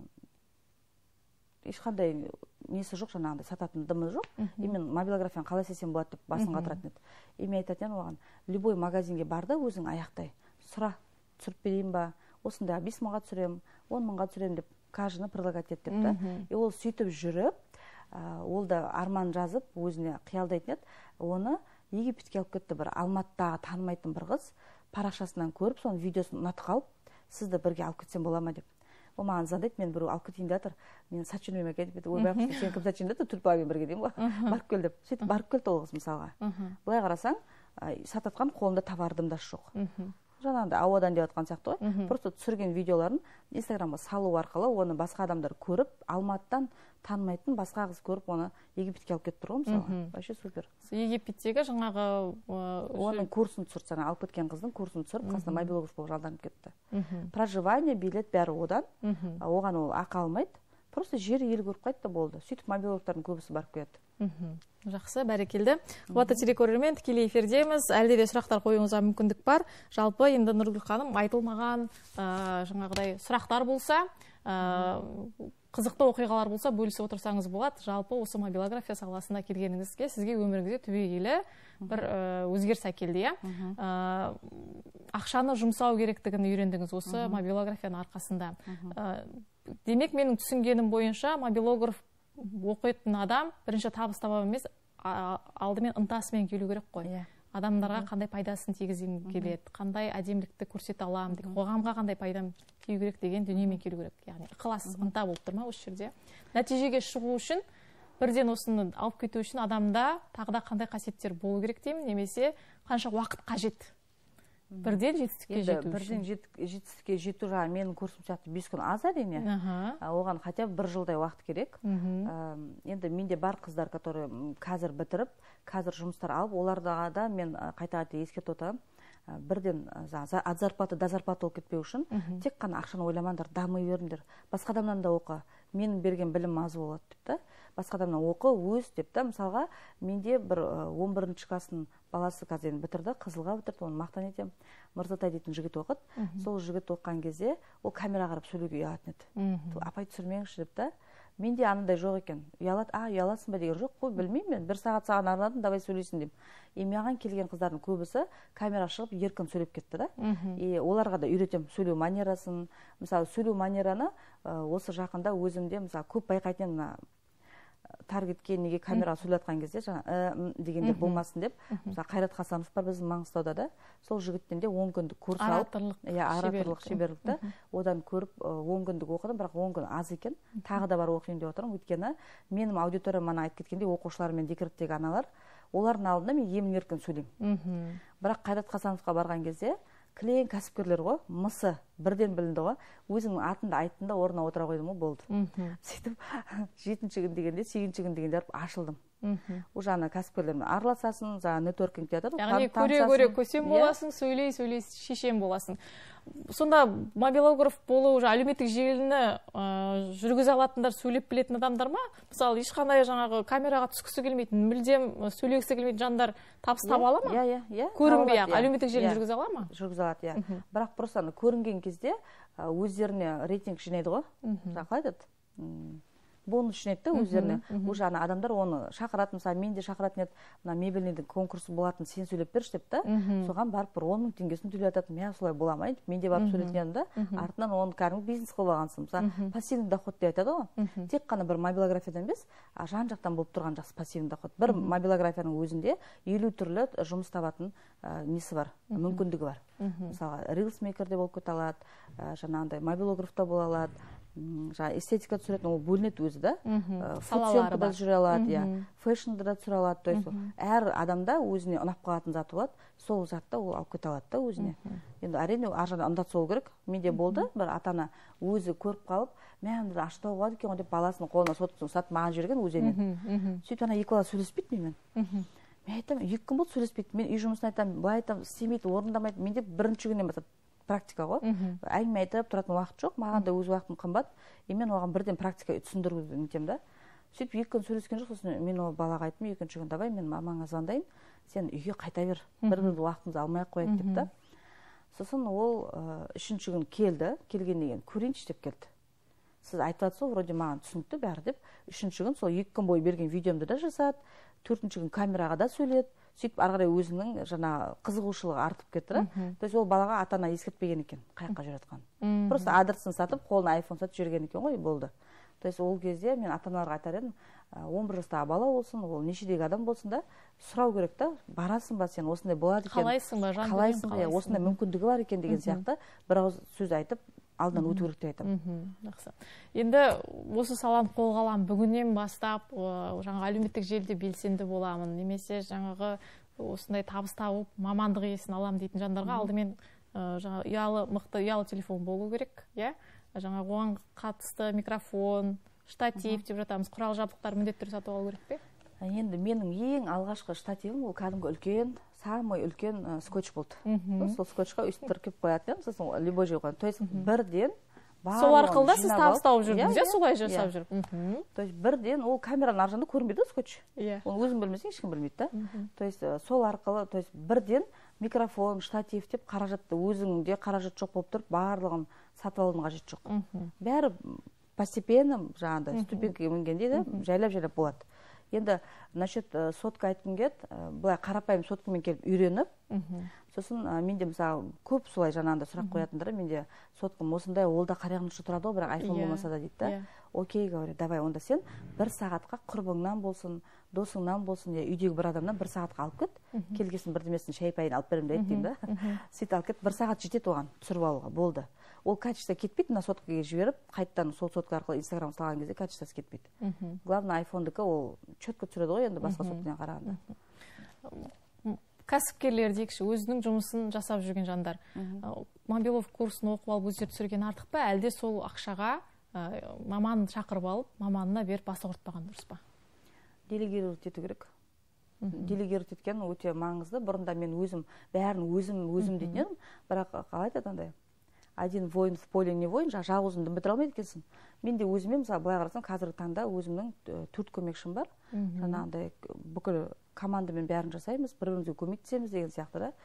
ешқандай несі жоқ, жаңағыдай сататын дымы жоқ. И мен мобилографияны қалай істесем болады деп басын қатыратын еді. И мен айтатын едім оған, любой магазинге бар да өзің аяқтай, сұра, түсіріп берейін ба, осындай 5 мыңға түсірем, 10 мыңға түсірем деп каждыны предлагать етті да. И ол сөйтіп жүріп, ол да арман жазып, өзіне қиялдайтын еді. Оны Египетке алып кетті бір Алматыдағы танымайтын бір қыз, парақшасынан көріп, соның видеосын ұнатып қалып, сізді бірге алып кетсем бола ма деп. Ол маған звондайды, мен біреу алып кетейін деп жатыр, мен сатчынмен әкеліп еді, ойбай құшты, сен кім сатчын деді, төрт баламен бірге деймін ғой, барып кел деп. Сөйтіп барып келді ол қыз мысалға. Былай қарасаң, сататқан қолында товар дымдасы жоқ. Жаңағыдай ауадан деп жатқан сияқты ғой. Просто түсірген видеоларын Инстаграмға салу арқылы оны басқа адамдар көріп, Алматыдан танымайтын басқа қыз көріп, оны Египетке алып кетіп тұр ғой мысалға. Вообще супер. Египеттегі жаңағы оның курсын түсірді, жаңа алып кеткен қыздың курсын түсіріп, қасында мобилограф болып жалданып кетті. Проживание, билет бәрі одан. Оған ол ақы алмайды. Просто жері ел көріп қайтты болды. Сөйтіп мобилографтардың көбісі барып келеді. Жақсы, бәрекелді. Қуатты телекөрермен тікелей эфирдеміз. Әлде де сұрақтар қоюыңызға мүмкіндік бар. Жалпы енді Нұргүл ханым айтылмаған жаңағыдай сұрақтар болса, қызықты оқиғалар болса, бөлісіп отырсаңыз болады. Жалпы осы мобилография саласына келгеніңізге сізге өміріңізде түбегейлі бір өзгеріс әкелді, ақшаны жұмсау керектігін үйрендіңіз осы мобилографияның арқасында. Демек, менің түсінгенім бойынша мобилограф оқитын адам бірінші табыс табам емес, алдымен ынтасымен келу керек қой. Адамдарға қандай пайдасын тигізгім келеді, қандай әдемілікті көрсете аламын, қоғамға қандай пайдам тию керек деген дүниемен келу керек. Яғни ықылас, ынта болып тұр ма осы жерде? Нәтижеге шығу үшін, бірден осыны алып кету үшін адамда тағы да қандай қасиеттер болу керек деймін, немесе қанша уақыт қажет? Бірден жетістікке жету үшін. Бірден жетістікке жету жаңа менің курсым сияқты 5 күн аз әрине. Оған хотя бы 1 жылдай уақыт керек. Енді менде бар қыздар, которые қазір бітіріп, қазір жұмыстар алып, олардағы да мен қайта-қайта ескертіп отырамын. Бірден от зарплаты до зарплаты болып кетпеу үшін тек қана ақшаны ойламаңдар, дами беріңдер. Басқа адамнан да оқы. менің берген білім аз болады деп та, басқа адамнан оқы, өз деп та. Мысалға, менде бір 11-ші класстың баласы қазір бітірді, Қызылға бітірді, оны мақтан етемін. Мырзатай дейтін жігіт оқыды. Сол жігіт оқыған кезде ол камераға қарап сөйлеуге ұялатын еді. Апай түсірмеңізші деп та. Менде анандай жоқ екен. Ұяласың ба деген жоқ қой, білмеймін мен. 1 сағат саған арнадым, давай сөйлейсің деймін. Маған келген қыздардың көбісі камера шығып еркін сөйлеп кетті да. Оларға да үйретемін сөйлеу манерасын. Мысалы, сөйлеу манераны осы жақында өзімде мысалы көп байқайтын таргетке неге камераға сөйлеткен кезде дегендер болмасын деп. Мысалы, Қайрат Хасанов бар біздің Маңғыстауда да. Сол жігіттен де 10 күндік курс алып, ораторлық шеберлікті одан көріп 10 күндік оқыдым, бірақ 10 күн аз екен. Тағы да бар оқиын деп отырмын. Өйткені менің аудиториям мана айтып кеткендей оқушылар мен декреттегі аналар, олардың алдында мен емін-еркін сөйлеймін. Бірақ Қайрат Хасановқа барған кезде кілең кәсіпкерлер ғой, мысы бірден білінді ғой, өзімнің атымды айттым да орнына отыра қойдым ғой, болды. Сөйтіп 7-ші күн дегенде, 8-ші күн дегенде ашылдым. Уже ана кәсіпкерлермен араласасың, жаңа нетворкинг театр. Яғни көре-көре көсем боласың, сөйлей шешен боласың. Сонда мобилограф болу, әлеуметтік желіні жүргізе алатындар, сөйлеп білетін адамдар ма? Мысалы, ешқандай жаңағы камераға түскісі келмейтін, мүлдем сөйлегісі келмейтін жандар табыс таба ала ма? Көрінбей ақ әлеуметтік желі жүргізе ала ма? Жүргізе алады, иә. Бірақ просто көрінген кезде өздеріне рейтинг жинайды ғой. Қалай айтады? Бонус жинайды да өздеріне. Уже ана адамдар оны шақыратын, мысалы, мен де шақыратын еді, мына мебельныйдің конкурсы болатын, сен сөйлеп берші деп та. Соған барып бір 10 000 теңгесін төлеп жататын. Мен солай бола ма? Мен де барып сөйлетін едім да. Артынан оны кәдімгі бизнес қылып алғансың. Мысалы, пассивный доход деп айтады ғой. Тек қана бір мобилографиядан емес, жан-жақтан болып тұрған жақсы пассивный доход. Бір мобилографияның өзінде 50 түрлі жұмыс табатын несі бар, мүмкіндігі бар. Мысалы, рилсмейкер де болып кете алады, жаңағындай мобилограф та бола алады. Эстетика түсіретін, ол бөлінеді өзі да. Фудсъемка да жүре алады, фэшнді да түсіре алады. То есть әр адамда өзіне ұнап қалатын заты болады, сол затты ол алып кете алады да өзіне. Енді әрине аржадан ымдатса ол керек. Менде болды, бір ата-ана өзі көріп қалып, мен аштау болады екен деп баласының қолына соткасын ұстатып маған жіберген өзінен. Сөйтіп ана екі бала сөйлеспейді менімен. Мен айтамын, 2 күн болды сөйлеспейді. Мен үй жұмысын айтамын, былай айтамын, істемейді, орындамайды. Менде бірінші күннен бастап практика ғой. Әңгіме айтып тұратын уақыт жоқ, маған да өз уақытым қымбат. Мен оған бірден практика түсіндіруді нетем да. Сөйтіп 2 күн сөйлескен жоқ, сосын мен ол балаға айттым, 2-ші күн давай мен мамаңа звондайын, сен үйге қайта бер, бір-біріміз уақытымызды алмай ақ қояйық деп та. Сосын ол 3-ші күн келді, келгеннен кейін көрейінші деп келді. Сіз айтып жатсыз, вроде маған түсінікті бәрі деп. 3-ші күн сол 2 күн бойы берген видеомды да жасады, 4-ші күн камераға да сөйледі. Сөйтіп ары қарай өзінің жаңа қызығушылығы артып кетті. То есть ол балаға ата-ана ескертпеген екен, қай жаққа жүретқанын. Просто адресін сатып, қолына айфон сатып жіберген екен ғой, болды. То есть ол кезде мен ата-аналарға айтар едім, 11 жастағы бала болсын, ол нешедегі адам болсын да, сұрау керек та, барасың ба сен, осындай болады екен. Қалайсың ба, осындай мүмкіндігі бар екен деген сияқты бір ауыз сөз айтып, алдынан өту керек деп айтамын. Жақсы. Енді осы саланы қолға аламын, бүгіннен бастап жаңағы әлеуметтік желіде белсенді боламын, немесе жаңағы осындай табыс тауып мамандық иесін аламын дейтін жандарға алдымен жаңағы мықты ұялы телефон болу керек, иә? Жаңағы оған қатысты микрофон, штатив деп жатамыз, құрал жабдықтар міндетті түрде сатып алу керек пе? Енді менің ең алғашқы штативім ол кәдімгі үлкен, самый үлкен скотч болды. Сол скотчқа өйстіп тіркеп қоятын, сосын любой жерге қоятын. То есть бірден сол арқылы да сіз табыс тауып жүрдіңіз, иә, солай жасап жүріп. То есть бірден ол камераның аржағында көрінбейді скотч. Оны өзің білмесең ешкім білмейді да. То есть сол арқылы, то есть бірден микрофон, штатив деп қаражатты өзіңде қаражат жоқ болып тұрып, барлығын сатып алудың қажеті жоқ. Бәрі постепенно жаңағыдай ступенькаға мінгенде де жайлап болады. Енді насчет сотка айтқым келді, былай қарапайым соткамен келіп үйреніп, сосын менде мысалы көп солай жаңағында сұрақ қоятындар, менде соткам осындай, ол да қарияның ұшы тұрады ғой, бірақ айфон болмаса да дейді да. Окей, говорю, давай, онда сен 1 сағатқа құрбыңнан болсын, досыңнан болсын, үйдегі бір адамнан 1 сағатқа алып кет, келгесін бірдемесін шай пайын алып беремін дейді деймін да. Сөйтіп алып кет, 1 сағат жетеді оған түсіріп алуға, болды. Ол качество кетпейді, мына соткаға жіберіп, қайттан сол сотка арқылы Инстаграм салған кезде качествосы кетпейді. Главное, айфондікі ол четко түсіреді ғой, енді басқа соткадан қарағанда. Кәсіпкерлер дейікші, өзінің жұмысын жасап жүрген жандар. Мобилов курсын оқып алып өздері түсірген артық па, әлде сол ақшаға маманын шақырып алып, маманына беріп баса құртпаған дұрыс па? Делегировать ету керек. Делегировать еткен өте маңызды. Бұрында мен өзім, бәрін өзім дейтін едім, бірақ қалай айтады андай? один воин в поле не воин, жалғыз өзіңді бітіре алмайды екенсің. Мен де өзіме мысалы былай қарасам қазіргі таңда өзімнің 4 көмекшім бар. Жаңағыдай бүкіл командамен бәрін жасаймыз, бір-бірімізге көмектесеміз деген сияқты да.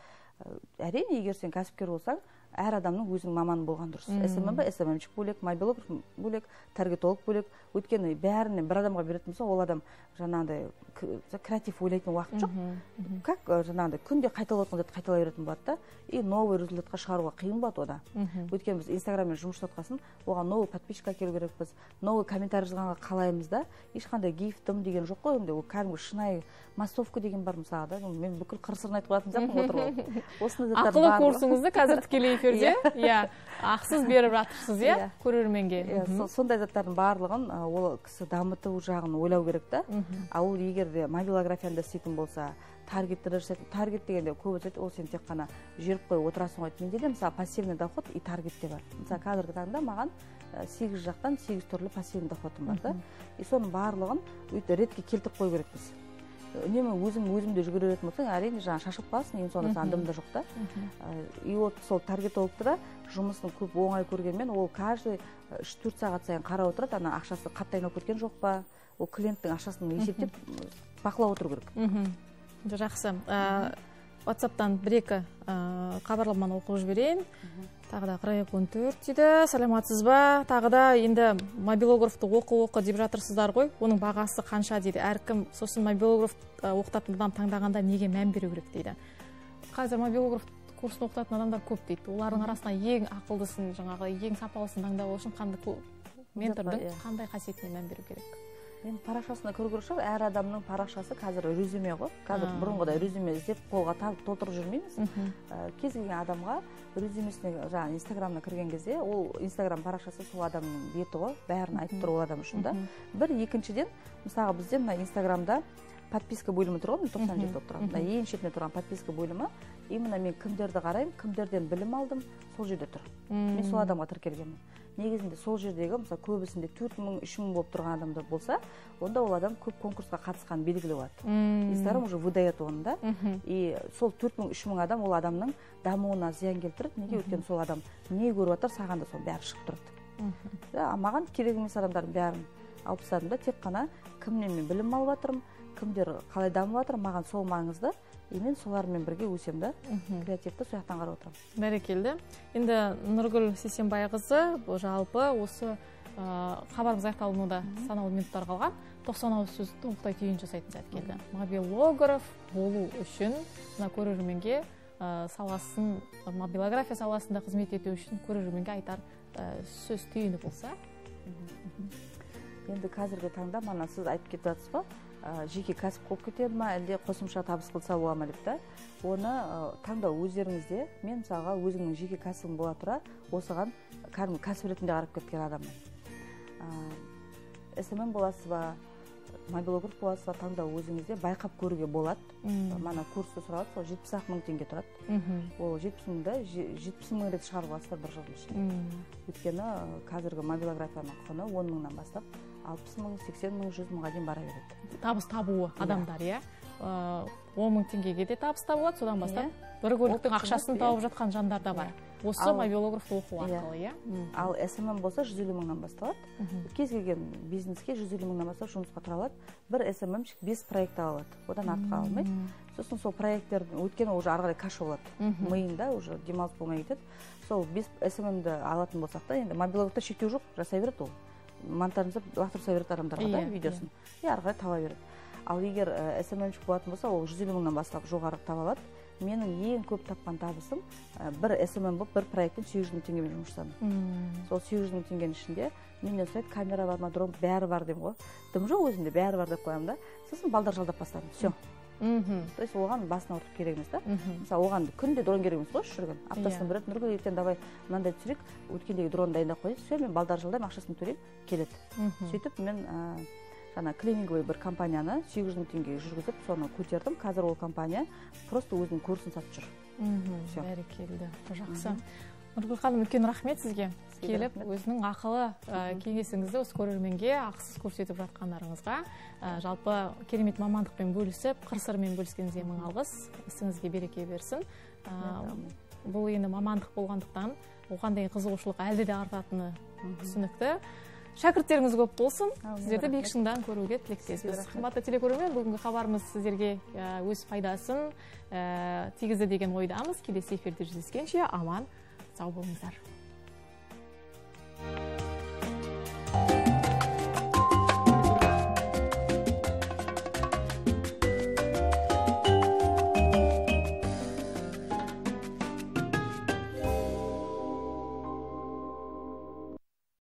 Әрине, егер сен кәсіпкер болсаң, әр адамның өзінің маманы болған дұрыс. СММ СММшік бөлек, мобилограф бөлек, таргетолог бөлек. Өйткені бәрінен бір адамға беретін болса, ол адам жаңағыдай креатив ойлайтын уақыт жоқ. Как жаңағыдай күнде қайталап қайталай беретін болады да, и новый результатқа шығаруға қиын болады ода. Өйткені біз Инстаграммен жұмыс жасатқасын, оған новый подписчик әкелу керекпіз, новый комментарий жазғанға қалаймыз да, ешқандай гифтім деген жоқ қой, онда ол кәдімгі шынайы массовка деген бар мысалға да, мен бүкіл қыр-сырын айтып қалатын сияқтымын отырып. Ақылы курсыңызды қазір тікелей эфирде, ақсыз беріп жатырсыз, көрерменге. Сондай заттардың барлығын ол кісі дамыту жағын ойлау керек та. Ал егер де мобилографияны істейтін болса, таргетті жасайтын, таргет дегенде көп өтеді, ол сен тек қана жүріп қойып отырасың ғой. Менде де мысалы пассивный доход и таргетте бар. Мысалы қазіргі таңда маған 8 жақтан 8 түрлі пассивный доходым бар да. И соның барлығын өйтіп ретке келтіріп қою керекпіз. Үнемі өзімде жүгіретін болсаң, әрине жаңа шашып қаласың, ең соңында андымда жоқ та. И вот сол таргетологты да жұмысын көп оңай көргенмен, ол каждый 3-4 сағат сайын қарап отырады, ана ақшасы қатты айналып кеткен жоқ па, ол клиенттің ақшасын есептеп бақылап отыру керек. Жақсы. WhatsApp-тан бір-екі хабарламаны оқып жіберейін. Тағы да 42-14 дейді. Саламатсыз ба? Тағы да енді мобилографты оқы деп жатырсыздар ғой. Оның бағасы қанша дейді. Әркім сосын мобилограф оқытатын адам таңдағанда неге мән беру керек дейді. Қазір мобилограф курсын оқытатын адамдар көп дейді. Олардың арасында ең ақылдысын, жаңағы ең сапалысын таңдау үшін ментордың қандай қасиетіне мән беру керек? Мен парақшасына көру керек шығар, әр адамның парақшасы қазір резюме ғой. Қазір бұрынғыдай резюме іздеп қолға толтырып жүрмейміз. Кез келген адамға резюмесіне жаңа Инстаграмына кірген кезде, ол Инстаграм парақшасы сол адамның беті ғой, бәрін айтып тұр ол адам үшін да. Бір екіншіден, мысалы бізде мына Инстаграмда подписка бөлімі тұр ғой, 97 болып тұрады. Мына ең шетінде тұрған подписка бөлімі, именно мен кімдерді қараймын, кімдерден білім алдым, сол жерде тұр. Мен сол адамға тіркелгенмін. Негізінде сол жердегі, мысалы, көбісінде 4000, 3000 болып тұрған адамдар болса, онда ол адам көп конкурсқа қатысқан белгілі болады. Инстаграм уже выдает оны да. И сол 4000, 3000 адам ол адамның дамуына зиян келтіреді. Неге? Өйткені сол адам не көріп жатыр, саған да сол бәрі шығып тұрады. Маған керек емес адамдардың бәрін алып тастадым да, тек қана кімнен мен білім алып жатырмын, кімдер қалай дамып жатыр, маған сол маңызды. И мен солармен бірге өсем да, креативті сол жақтан қарап отырамын. Бәрекелді. Енді Нұргүл Сейсенбайқызы жалпы осы хабарымыз аяқталуына санаулы минуттар қалған. 90 ауыз сөзді тоқтай түйін жасайтын сәт келді. Мобилограф болу үшін көрерменге саласын, мобилография саласында қызмет ету үшін көрерменге айтар сөз түйіні болса. Енді қазіргі таңда мана сіз айтып кетіп жатсыз ба? Жеке кәсіп болып кетеді ма, әлде қосымша табыс қылса бола ма деп та. Оны таңдау өздеріңізде. Мен мысалға өзімнің жеке кәсібім бола тұра, осыған кәдімгі кәсіп ретінде қарап кеткен адаммын. СММ боласыз ба, мобилограф боласыз ба, таңдау өзіңізде байқап көруге болады. Мана курсты сұралады, сол 70 мың теңге тұрады. Ол 70 мың рет шығаруға асыр бір жылдың ішінде. Өйткені қазіргі мобилографияның құны 10 мыңнан бастап 60 мың, 80 мың, 100 мыңға дейін бара береді. Табыс табуы адамдар, 10 мың теңгеге де табыс табылады, содан бастап бір көліктің ақшасын тауып жатқан жандар да бар. Осы мобилографты оқу арқылы, Ал СММ болса 150 мыңнан басталады. Кез келген бизнеске 150 мыңнан бастап жұмысқа тұра алады. Бір СММшік 5 проект алады. Одан артқа алмайды. Сосын сол проекттердің өткені уже ары қарай каш болады. Миында уже демалыс болмай кетеді. Сол 5 СММді алатын болсақ та, енді мобилографта шектеу жоқ, жасай береді ол. Монтажын лақтырып жасай береді адамдарға да видеосын. Ары қарай таба береді. Ал егер СММшік болатын болса, ол 150 мыңнан бастап жоғары таба алады. Менің ең көп тапқан табысым бір СММ болып, бір проекттен 800 мың теңгемен жұмыс жасадым. Сол 800 мың теңгенің ішінде менен сұрайды, камера бар ма, дрон, бәрі бар деймін ғой. Дым жоқ өзінде, бәрі бар деп қоямын да. Сосын балдар жалдап бастадым. Все. То есть оған басына отырып керек емес та. Мысалы оған күнде дрон керек емес қой, жүрген. Аптасына бір рет Нұргүл ертең давай мынандай түсірейік, өткендегі дронды дайындап қойып, все, мен балдар жалдаймын, ақшасын төлеймін, келеді. Сөйтіп мен клининговый бір компанияны 800 мың теңгеге жүргізіп, соны көтердім. Қазір ол компания просто өзінің курсын сатып жүр. Бәрекелді. Жақсы. Нұргүл ханым, үлкен рахмет сізге. Келіп, өзінің ақылы кеңесіңізді осы көрерменге ақысыз көрсетіп жатқандарыңызға, жалпы керемет мамандықпен бөлісіп, қыр-сырмен бөліскеніңізге мың алғыс. Ісіңізге береке берсін. Бұл енді мамандық болғандықтан оған деген қызығушылық әлде де артатыны түсінікті. Шәкірттеріңіз көп болсын. Сіздерді биік шыңдан көруге тілектеспіз. Қымбатты телекөрермен, бүгінгі хабарымыз сіздерге өз пайдасын тигізді деген ойдамыз. Келесі эфирде жүздескенше аман сау болыңыздар.